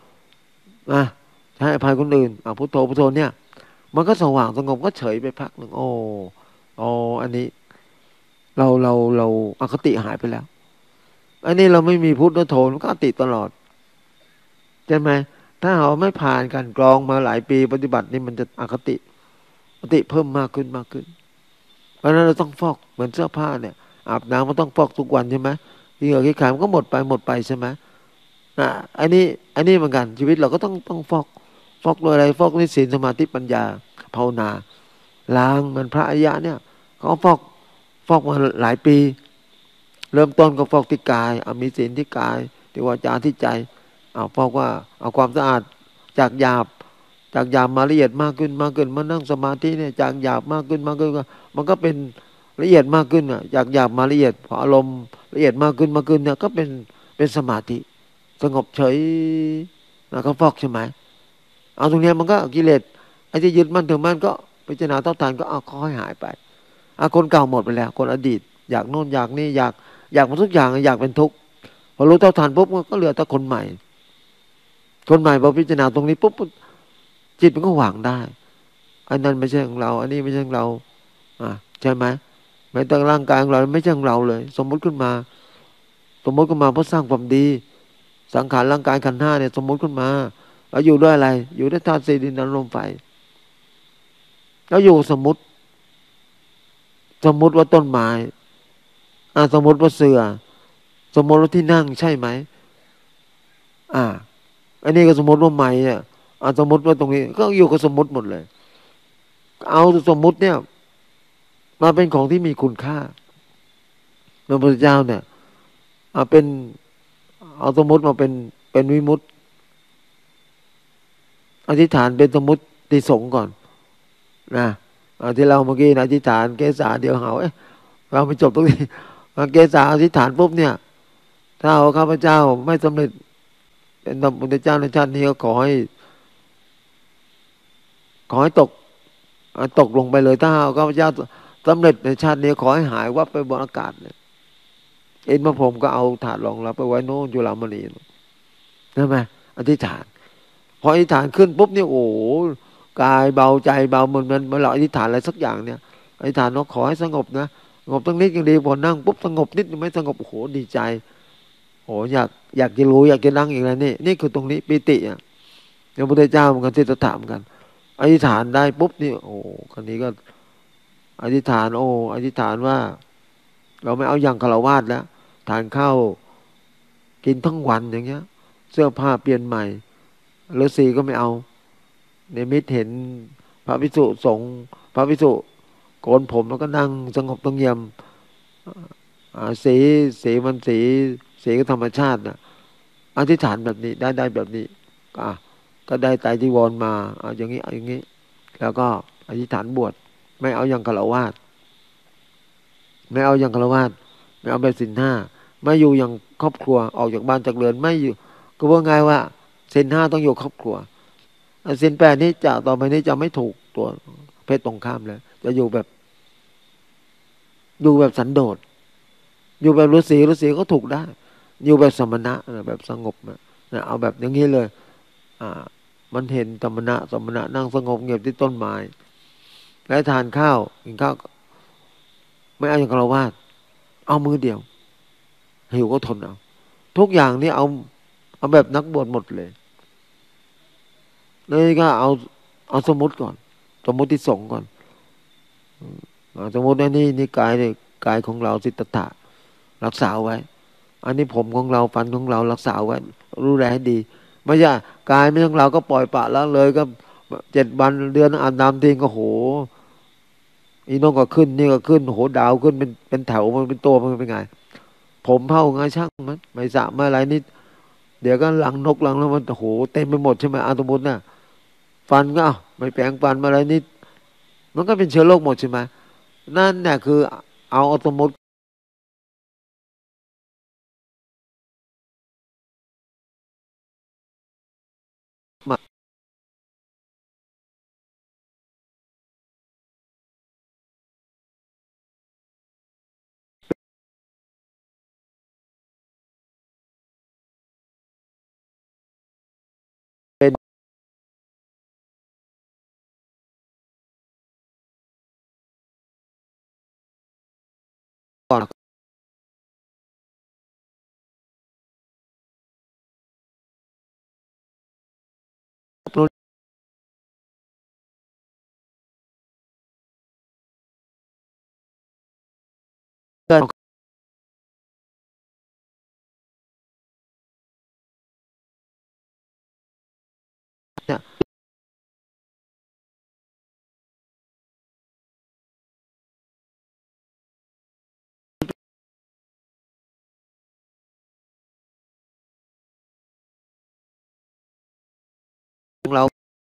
ให้อภัยคนอื่นพุทโธพุทโธเนี่ยมันก็สว่างสงบก็เฉยไปพักหนึ่งอันนี้เราอคติหายไปแล้วอันนี้เราไม่มีพุทธโธมันก็อคติตลอดใช่ไหมถ้าเราไม่ผ่านการกรองมาหลายปีปฏิบัตินี่มันจะอคติเพิ่มมากขึ้นเพราะฉะนั้นเราต้องฟอกเหมือนเสื้อผ้าเนี่ยอาบน้ำมันต้องฟอกทุกวันใช่ไหมที่เหงื่อที่ขายมันก็หมดไปใช่ไหมอันนี้เหมือนกันชีวิตเราก็ต้องฟอกด้วยอะไรฟอกด้วยศีลสมาธิปัญญาภาวนาล้างมันพระอริยะเนี่ยเขาฟอกมาหลายปีเริ่มต้นก็ฟอกที่กายมีศีลที่กายที่วาจาที่ใจฟอกว่าเอาความสะอาดจากหยาบมาละเอียดมากขึ้นมานั่งสมาธิเนี่ยจากหยาบมากขึ้นมันก็เป็นละเอียดมากขึ้นจากหยาบมาละเอียดพออารมณ์ละเอียดมากขึ้นเนี่ยก็เป็นสมาธิสงบเฉยแล้วก็ฟอกใช่ไหมเอาตรงนี้มันก็กิเลสไอ้ที่ยึดมั่นถือมั่นก็พิจารณาเท่าทานก็ค่อยหายไปคนเก่าหมดไปแล้วคนอดีตอยากโน่นอยากนี่อยากมาทุกอย่างอยากเป็นทุกข์พอรู้เท่าทานปุ๊บก็เหลือแต่คนใหม่พอพิจารณาตรงนี้ปุ๊บจิตมันก็วางได้อันนั้นไม่ใช่ของเราอันนี้ไม่ใช่ของเราใช่ไหมแม้แต่ร่างกายของเราไม่ใช่ของเราเลยสมมติขึ้นมาเพราะสร้างความดีสังขารร่างกายขันธ์5เนี่ยสมมติขึ้นมาเราอยู่ด้วยอะไรอยู่ด้วยธาตุสี่ดินน้ำลมไฟเราอยู่สมมติสมมุติว่าต้นไม้สมมติว่าเสือสมมติว่าที่นั่งใช่ไหมอ่าอันนี้ก็สมมติว่าไม้อ่ะสมมติว่าตรงนี้ก็อยู่กับสมมติหมดเลยเอาสมมุติเนี่ยมาเป็นของที่มีคุณค่าพระพุทธเจ้าเนี่ยเป็นเอาสมมุติมาเป็นวิมุตติอธิษฐานเป็นสมมุติสงฆ์ก่อนนะที่เราเมื่อกี้นะอธิษฐานเกษาเดียวหาเราไปจบตรงนี้เกษาอธิษฐานปุ๊บเนี่ยถ้าเอาข้าพเจ้าไม่สำเร็จเป็นพระพุทธเจ้าในชาตินี้ก็ขอให้ตกลงไปเลยถ้าเอาข้าพเจ้าสำเร็จในชาตินี้ขอให้หายวับไปบนอากาศเลยเอ็นพระพรหมก็เอาถาดรองรับไปไว้โน่นจุฬามณีใช่ไหมอธิษฐานพออธิษฐานขึ้นปุ๊บเนี่ยโอ้กายเบาใจเบาเหมือนเราอธิษฐานอะไรสักอย่างเนี่ยอธิษฐานว่าขอให้สงบนะสงบตั้งนิดยังดีพอนั่งปุ๊บสงบนิดไม่สงบโอ้โหดีใจโอ้อยากจะรู้อยากจะนั่งอีกแล้วนี่คือตรงนี้ปิติอ่ะพระพุทธเจ้าเหมือนกันที่จะถามกันอธิษฐานได้ปุ๊บนี่โอ้คนนี้ก็อธิษฐานอธิษฐานว่าเราไม่เอาอย่างฆราวาสแล้วทานข้าวกินทั้งวันอย่างเงี้ยเสื้อผ้าเปลี่ยนใหม่ฤาษีก็ไม่เอาในมิตรเห็นพระภิกษุสงฆ์พระภิกษุโกนผมแล้วก็นั่งสงบต้องเงียบสีก็ธรรมชาตินะอธิษฐานแบบนี้ได้แบบนี้ก็ได้ไตรจีวรมาอย่างนี้แล้วก็อธิษฐานบวชไม่เอาอย่างฆราวาสไม่เอาอย่างฆราวาสไม่เอาแบบศีลห้าไม่อยู่อย่างครอบครัวออกจากบ้านจากเรือนไม่อยู่ก็ว่าไงว่าศีลห้าต้องอยู่ครอบครัวศีลแปดนี้จะต่อไปนี้จะไม่ถูกตัวเพศตรงข้ามเลยจะอยู่แบบสันโดษอยู่แบบฤาษีก็ถูกได้อยู่แบบสมณะแบบสงบเอาแบบอย่างนี้เลยมันเห็นสมณะนั่งสงบเงียบที่ต้นไม้แล้วทานข้าวกินข้าวไม่เอาอย่างฆราวาสเอามือเดียวหิวก็ทนเอาทุกอย่างนี่เอาแบบนักบวชหมดเลยก็เอาสมมติก่อนสมมติสงฆ์ก่อนสมมติว่านี่กายเนี่ยกายของเราสิทธัตถะรักษาไว้ อันนี้ผมของเราฟันของเรารักษาไว้รู้แลให้ดีไม่ใช่กายไม่ของเราก็ปล่อยปละแล้วเลยก็7 วันเดือนอาบน้ำทิ้งก็โหอีน้องก็ขึ้นนี่ก็ขึ้นโหดาวขึ้นเป็นแถวมันเป็นตัวมันเป็นไงผมเผาไงช่างมันไม่สระไม่อะไรนี่เดี๋ยวก็หลังนกหลังแล้วมันโหเต็มไปหมดใช่ไหมสมมติน่ะฟันก็ไม่แปรงฟันมาอะไรนี่มันก็เป็นเชื้อโรคหมดใช่ไหมนั่นเนี่ยคือเอาสมมติมาเป็นก่อนเกินเนี่ยของเรา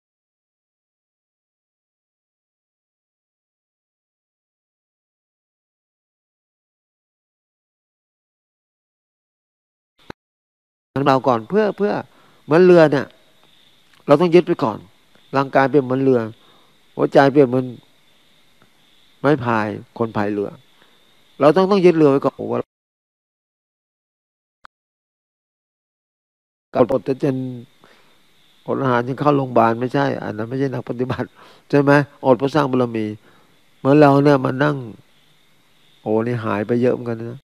ก่อนเพื่อเหมือนเรือเนี่ยเราต้องยึดไปก่อนร่างกายเปรียบเหมือนเรือหัวใจเปรียบเหมือนไม้พายคนพายเรือเราต้องยึดเรือไว้ก่อนว่าการอดจะจนอดอาหารยังเข้าโรงพยาบาลไม่ใช่อันนั้นไม่ใช่นักปฏิบัติใช่ไหมอดเพื่อสร้างบารมีเหมือนเราเนี่ยมานั่งโอ้นี่หายไปเยอะเหมือนกันนะ